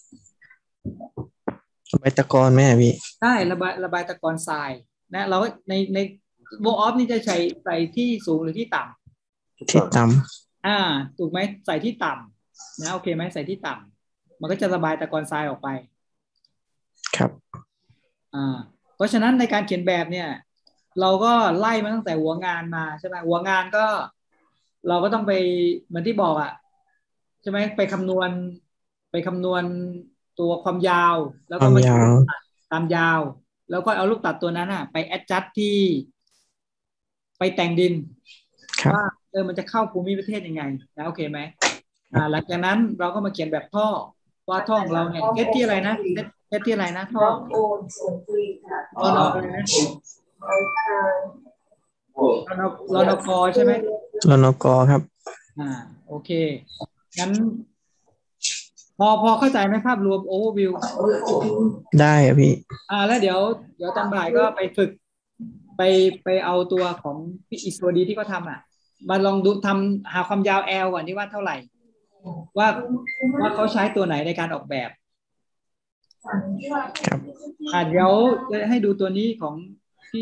Speaker 2: ระบายตะกอนไหมพี่
Speaker 1: ใช่ระบายระบายตะกอนทรายนะเราในใน blow off นี่จะใช้ใส่ที่สูงหรือที่ต่ำ
Speaker 2: ที่ต่
Speaker 1: ำอ่าถูกไหมใส่ที่ต่ำนะโอเคไหมใส่ที่ต่ำมันก็จะระบายตะกอนทรายออกไป
Speaker 2: ครับ
Speaker 1: อ่าเพราะฉะนั้นในการเขียนแบบเนี่ยเราก็ไล่มาตั้งแต่หัวงานมาใช่ไหมหัวงานก็เราก็ต้องไปเหมือนที่บอกอ่ะใช่ไหมไปคำนวณไปคำนวณตัวความยาวแล้วก็มาตามยาวแล้วก็เอาลูกตัดตัวนั้นอ่ะไปแอดจัดที่ไปแต่งดินว่าเออมันจะเข้าภูมิประเทศยังไงนะโอเคไหมอ่าหลังจากนั้นเราก็มาเขียนแบบท่อว่าท่อของเราเนี่ยเอสที่อะไรนะเอสที่อะไรนะท่อรอนออะไรนะรอนรอนกใช่ไหม
Speaker 2: รอนกครับ
Speaker 1: อ่าโอเคงั้นพอพอเข้าใจไหมภาพรวมโอเวอร์วิว
Speaker 2: ได้อะพี่
Speaker 1: อ่าแล้วเดี๋ยวเดี๋ยวตอนบ่ายก็ไปฝึกไปไปเอาตัวของพี่อิสวดีที่เขาทำอ่ะมาลองดูทำหาความยาวแอลก่อนที่ว่าเท่าไหร่ว่าว่าเขาใช้ตัวไหนในการออกแบบ
Speaker 2: ครับ
Speaker 1: อ่าเดี๋ยวจะให้ดูตัวนี้ของพี่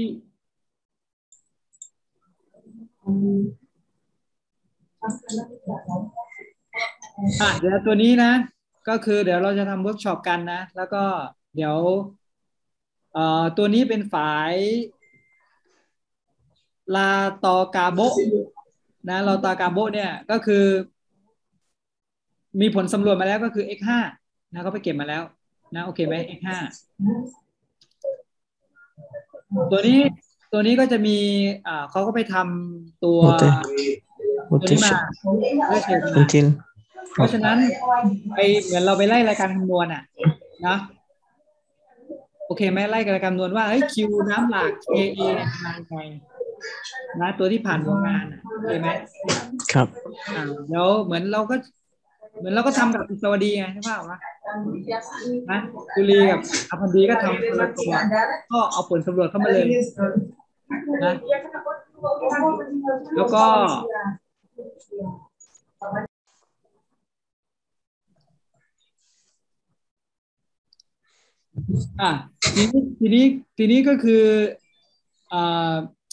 Speaker 1: อ่ะเดี๋ยวตัวนี้นะก็คือเดี๋ยวเราจะทำเวิร์กช็อปกันนะแล้วก็เดี๋ยวเอ่อตัวนี้เป็นฝายลาตอกาโบนะลาตอกาโบเนี่ยก็คือมีผลสำรวจมาแล้วก็คือ เอ็กซ์ ห้า นะเขาไปเก็บมาแล้วนะโอเคไหม เอ็กซ์ ห้า ตัวนี้ตัวนี้ก็จะมีอ่าเขาก็ไปทำตัวตัวนี้มาเพื่อเชิญมาเพราะฉะนั้นไปเหมือนเราไปไล่รายการคำนวณอ่ะนะโอเคไหมไล่รายการคำนวณว่าเฮ้ยคิวน้ำหลาก เค เอ เนี่ยมาไงนะตัวที่ผ่านหัวงานอ่ะโอเคไหม
Speaker 2: ครับ
Speaker 1: อ่าเดี๋ยวเหมือนเราก็เหมือนเราก็ทำกับอิสวดีไงใช่ป่าววะนะกุลีกับอภันดีก็ทำคนละตัวก็เอาผลสำรวจเข้ามาเลยนะแล้วก็อ่ะทีนี้ทีนี้ทีนี้ก็คืออ่า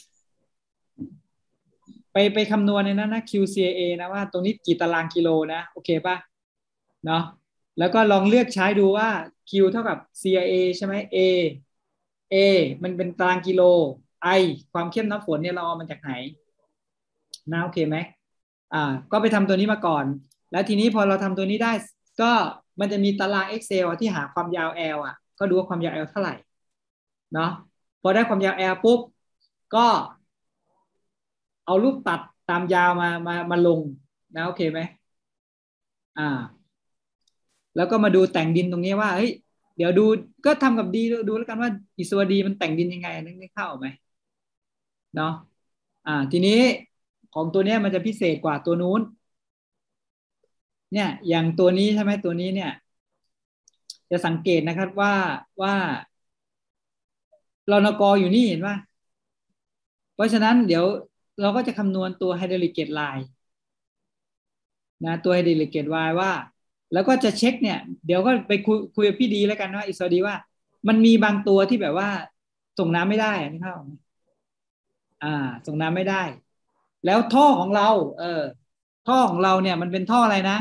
Speaker 1: ไปไปคำนวณในนั้นนะ คิว ซี เอ นะว่าตรงนี้กี่ตารางกิโลนะโอเคป่ะเนาะแล้วก็ลองเลือกใช้ดูว่า Q เท่ากับ ซี ไอ เอ ใช่ไหม A A มันเป็นตารางกิโล I ความเข้มน้ำฝนเนี่ยเราเอามาจากไหนนะโอเคไหมอ่าก็ไปทำตัวนี้มาก่อน แล้วทีนี้พอเราทำตัวนี้ได้ก็มันจะมีตาราง Excel อะที่หาความยาว L อ่ะก็ดูว่าความยาว L เท่าไหร่เนาะพอได้ความยาว L ปุ๊บก็เอารูปตัดตามยาวมามามาลงนะโอเคไหมอ่าแล้วก็มาดูแต่งดินตรงนี้ว่าเฮ้ยเดี๋ยวดูก็ทำกับดีดูแล้วกันว่าอิสวดีมันแต่งดินยังไงนึกไม่เข้าไหมเนาะอ่าทีนี้ของตัวเนี้ยมันจะพิเศษกว่าตัวนู้นเนี่ยอย่างตัวนี้ใช่ไหมตัวนี้เนี่ยจะสังเกตนะครับว่าว่ารนกอยู่นี่เห็นป่ะเพราะฉะนั้นเดี๋ยวเราก็จะคำนวณตัวไฮดรอลิกเกตไลน์นะตัวไฮดรอลิกเกตไลน์ว่าแล้วก็จะเช็คเนี่ยเดี๋ยวก็ไปคุยคุยกับพี่ดีแล้วกันว่าอิสวดีว่ามันมีบางตัวที่แบบว่าส่งน้ำไม่ได้นี่เข้าอ่าส่งน้ำไม่ได้แล้วท่อของเราเออท่อของเราเนี่ยมันเป็นท่ออะไรนะ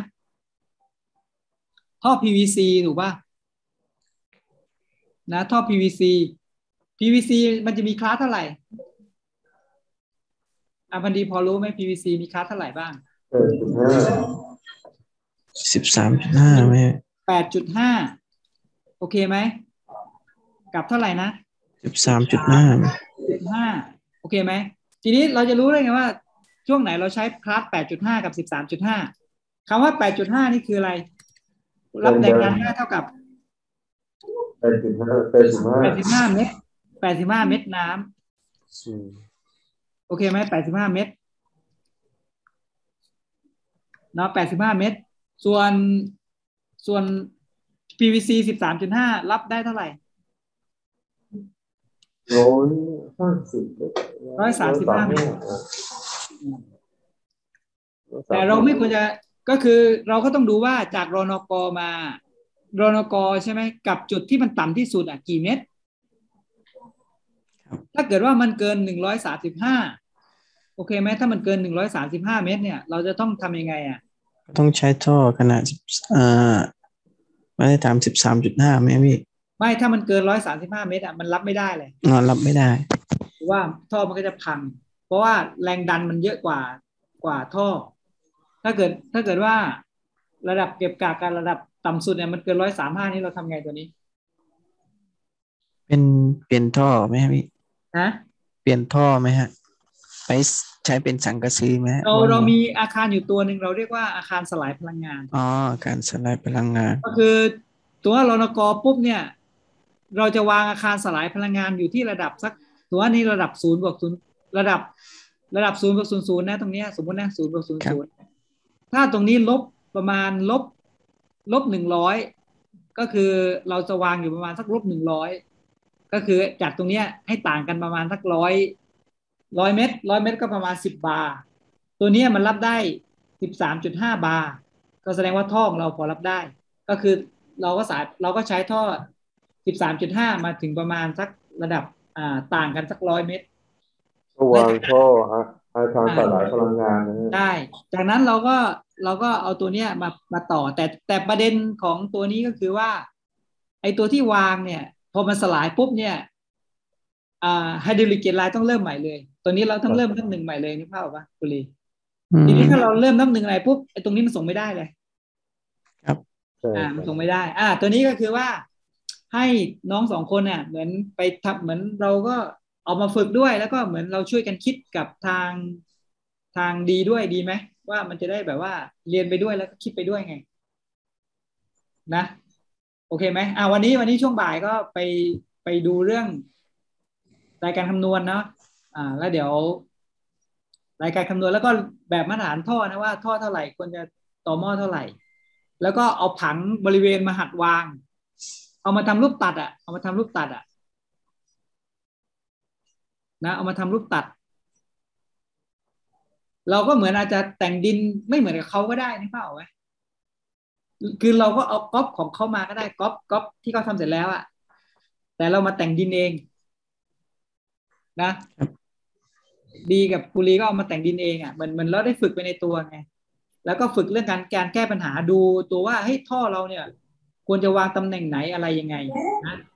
Speaker 1: ท่อ พี วี ซี ถูกป่ะนะท่อ พี วี ซี พี วี ซี มันจะมีคลาสเท่าไหร่อ่ะพันดีพอรู้ไหม พี วี ซี มีคลาสเท่าไหร่บ้าง
Speaker 3: แปดจุดห้า
Speaker 2: สิบสามจุดห้าไหม
Speaker 1: แปดจุดห้าโอเคไหมกับเท่าไหร่นะ
Speaker 2: สิบสามจุดห้า
Speaker 1: สิบห้าโอเคไหมทีนี้เราจะรู้ได้ไงว่าช่วงไหนเราใช้คลาสแปดจุดห้ากับสิบสามจุดห้าคำว่าแปดจุดห้านี่คืออะไรรับแรงดันได้เท่ากับ
Speaker 3: แปดจุดห้าแปดสิบห้า
Speaker 1: แปดสิบห้าเมตรแปดสิบห้าเมตรน้ำโอเคไหมแปดสิบห้าเมตรเนาะแปดสิบห้าเมตรส่วนส่วน พี วี ซี สิบสามจุดห้ารับได้เท่าไหร่
Speaker 3: ร้อยสามสิบ
Speaker 1: ร้อยสามสิบห้าเมตรแต่เราไม่ควรจะก็คือเราก็ต้องดูว่าจากรนกมารนกใช่ไหมกับจุดที่มันต่ำที่สุดอ่ะกี่เมตรถ้าเกิดว่ามันเกินหนึ่งร้อยสามสิบห้าโอเคไหมถ้ามันเกินหนึ่งร้อยสามสิบห้าเมตรเนี่ยเราจะต้องทำยังไงอ่ะ
Speaker 2: ต้องใช้ท่อขนาดอ่าไม่ได้ตามสิบสามจุดห้าไหมพี่
Speaker 1: ไม่ถ้ามันเกินร้อยสามสิบห้าเมตรอ่ะมันรับไม่ได้เลย
Speaker 2: อ๋อรับไม่ได้
Speaker 1: ว่าท่อมันก็จะพังเพราะว่าแรงดันมันเยอะกว่ากว่าท่อถ้าเกิดถ้าเกิดว่าระดับเก็บกากการระดับต่ำสุดเนี่ยมันเกินร้อยสามห้านี่เราทำไงตัวนี้
Speaker 2: เป็นเปลี่ยนท่อไหมพี่
Speaker 1: ฮะ
Speaker 2: เปลี่ยนท่อไหมฮะไปใช้เป็นสังกะสีไหม
Speaker 1: เราเรามีอาคารอยู่ตัวหนึ่งเราเรียกว่าอาคารสลายพลังงาน
Speaker 2: อ๋อการสลายพลังงาน
Speaker 1: ก็คือตัวรนกปุ๊บเนี่ยเราจะวางอาคารสลายพลังงานอยู่ที่ระดับสักตัวนี้ระดับศูนย์บวกศูนย์ระดับระดับศูนย์บวกศูนย์ศูนย์นะตรงนี้สมมตินะศูนย์บวกศูนย์ศูนย์ถ้าตรงนี้ลบประมาณลบลบหนึ่งร้อยก็คือเราจะวางอยู่ประมาณสักลบหนึ่งร้อยก็คือจากตรงนี้ให้ต่างกันประมาณสักร้อยร้อยเมตรร้อยเมตรก็ประมาณสิบบาร์ตัวนี้มันรับได้สิบสามจุดห้าบาร์ก็แสดงว่าท่อของเราพอรับได้ก็คือเราก็สายเราก็ใช้ท่อสิบสามจุดห้ามาถึงประมาณสักระดับอ่าต่างกันสักร้อยเมตร
Speaker 3: วางท่ออาคารสลายพลังงาน
Speaker 1: ได้จากนั้นเราก็เราก็เอาตัวเนี้ยมามาต่อแต่แต่ประเด็นของตัวนี้ก็คือว่าไอตัวที่วางเนี่ยพอมันสลายปุ๊บเนี่ยอ่าไฮดรอลิกเกตไลน์ต้องเริ่มใหม่เลยตัวนี้เราต้องเริ่มนับหนึ่งใหม่เลยนึกภาพป่ะกุลีทีนี้ถ้าเราเริ่มนับหนึ่งอะไรปุ๊บไอตรงนี้มันส่งไม่ได้เลย
Speaker 2: ครับ
Speaker 1: อ่ามันส่งไม่ได้อ่าตัวนี้ก็คือว่าให้น้องสองคนเนี่ยเหมือนไปทำเหมือนเราก็เอามาฝึกด้วยแล้วก็เหมือนเราช่วยกันคิดกับทางทางดีด้วยดีไหมว่ามันจะได้แบบว่าเรียนไปด้วยแล้วก็คิดไปด้วยไงนะโอเคไหมอ่าวันนี้วันนี้ช่วงบ่ายก็ไปไปดูเรื่องรายการคำนวณเนาะอ่าแล้วเดี๋ยวรายการคำนวณแล้วก็แบบมาตรฐานท่อนะว่าท่อเท่าไหร่ควรจะต่อหม้อเท่าไหร่แล้วก็เอาผังบริเวณมาหัดวางเอามาทำรูปตัดอ่ะเอามาทำรูปตัดอ่ะนะเอามาทำรูปตัดเราก็เหมือนอาจจะแต่งดินไม่เหมือนกับเขาก็ได้นี่เปล่าไหมคือเราก็เอาก๊อปของเขามาก็ได้ก๊อปก๊อปที่เขาทำเสร็จแล้วอ่ะแต่เรามาแต่งดินเองนะดีกับกุลีก็เอามาแต่งดินเองอ่ะมันมันเราได้ฝึกไปในตัวไงแล้วก็ฝึกเรื่องการการแก้ปัญหาดูตัวว่าเฮ้ยท่อเราเนี่ยควรจะวางตำแหน่งไหนอะไรยังไงนะ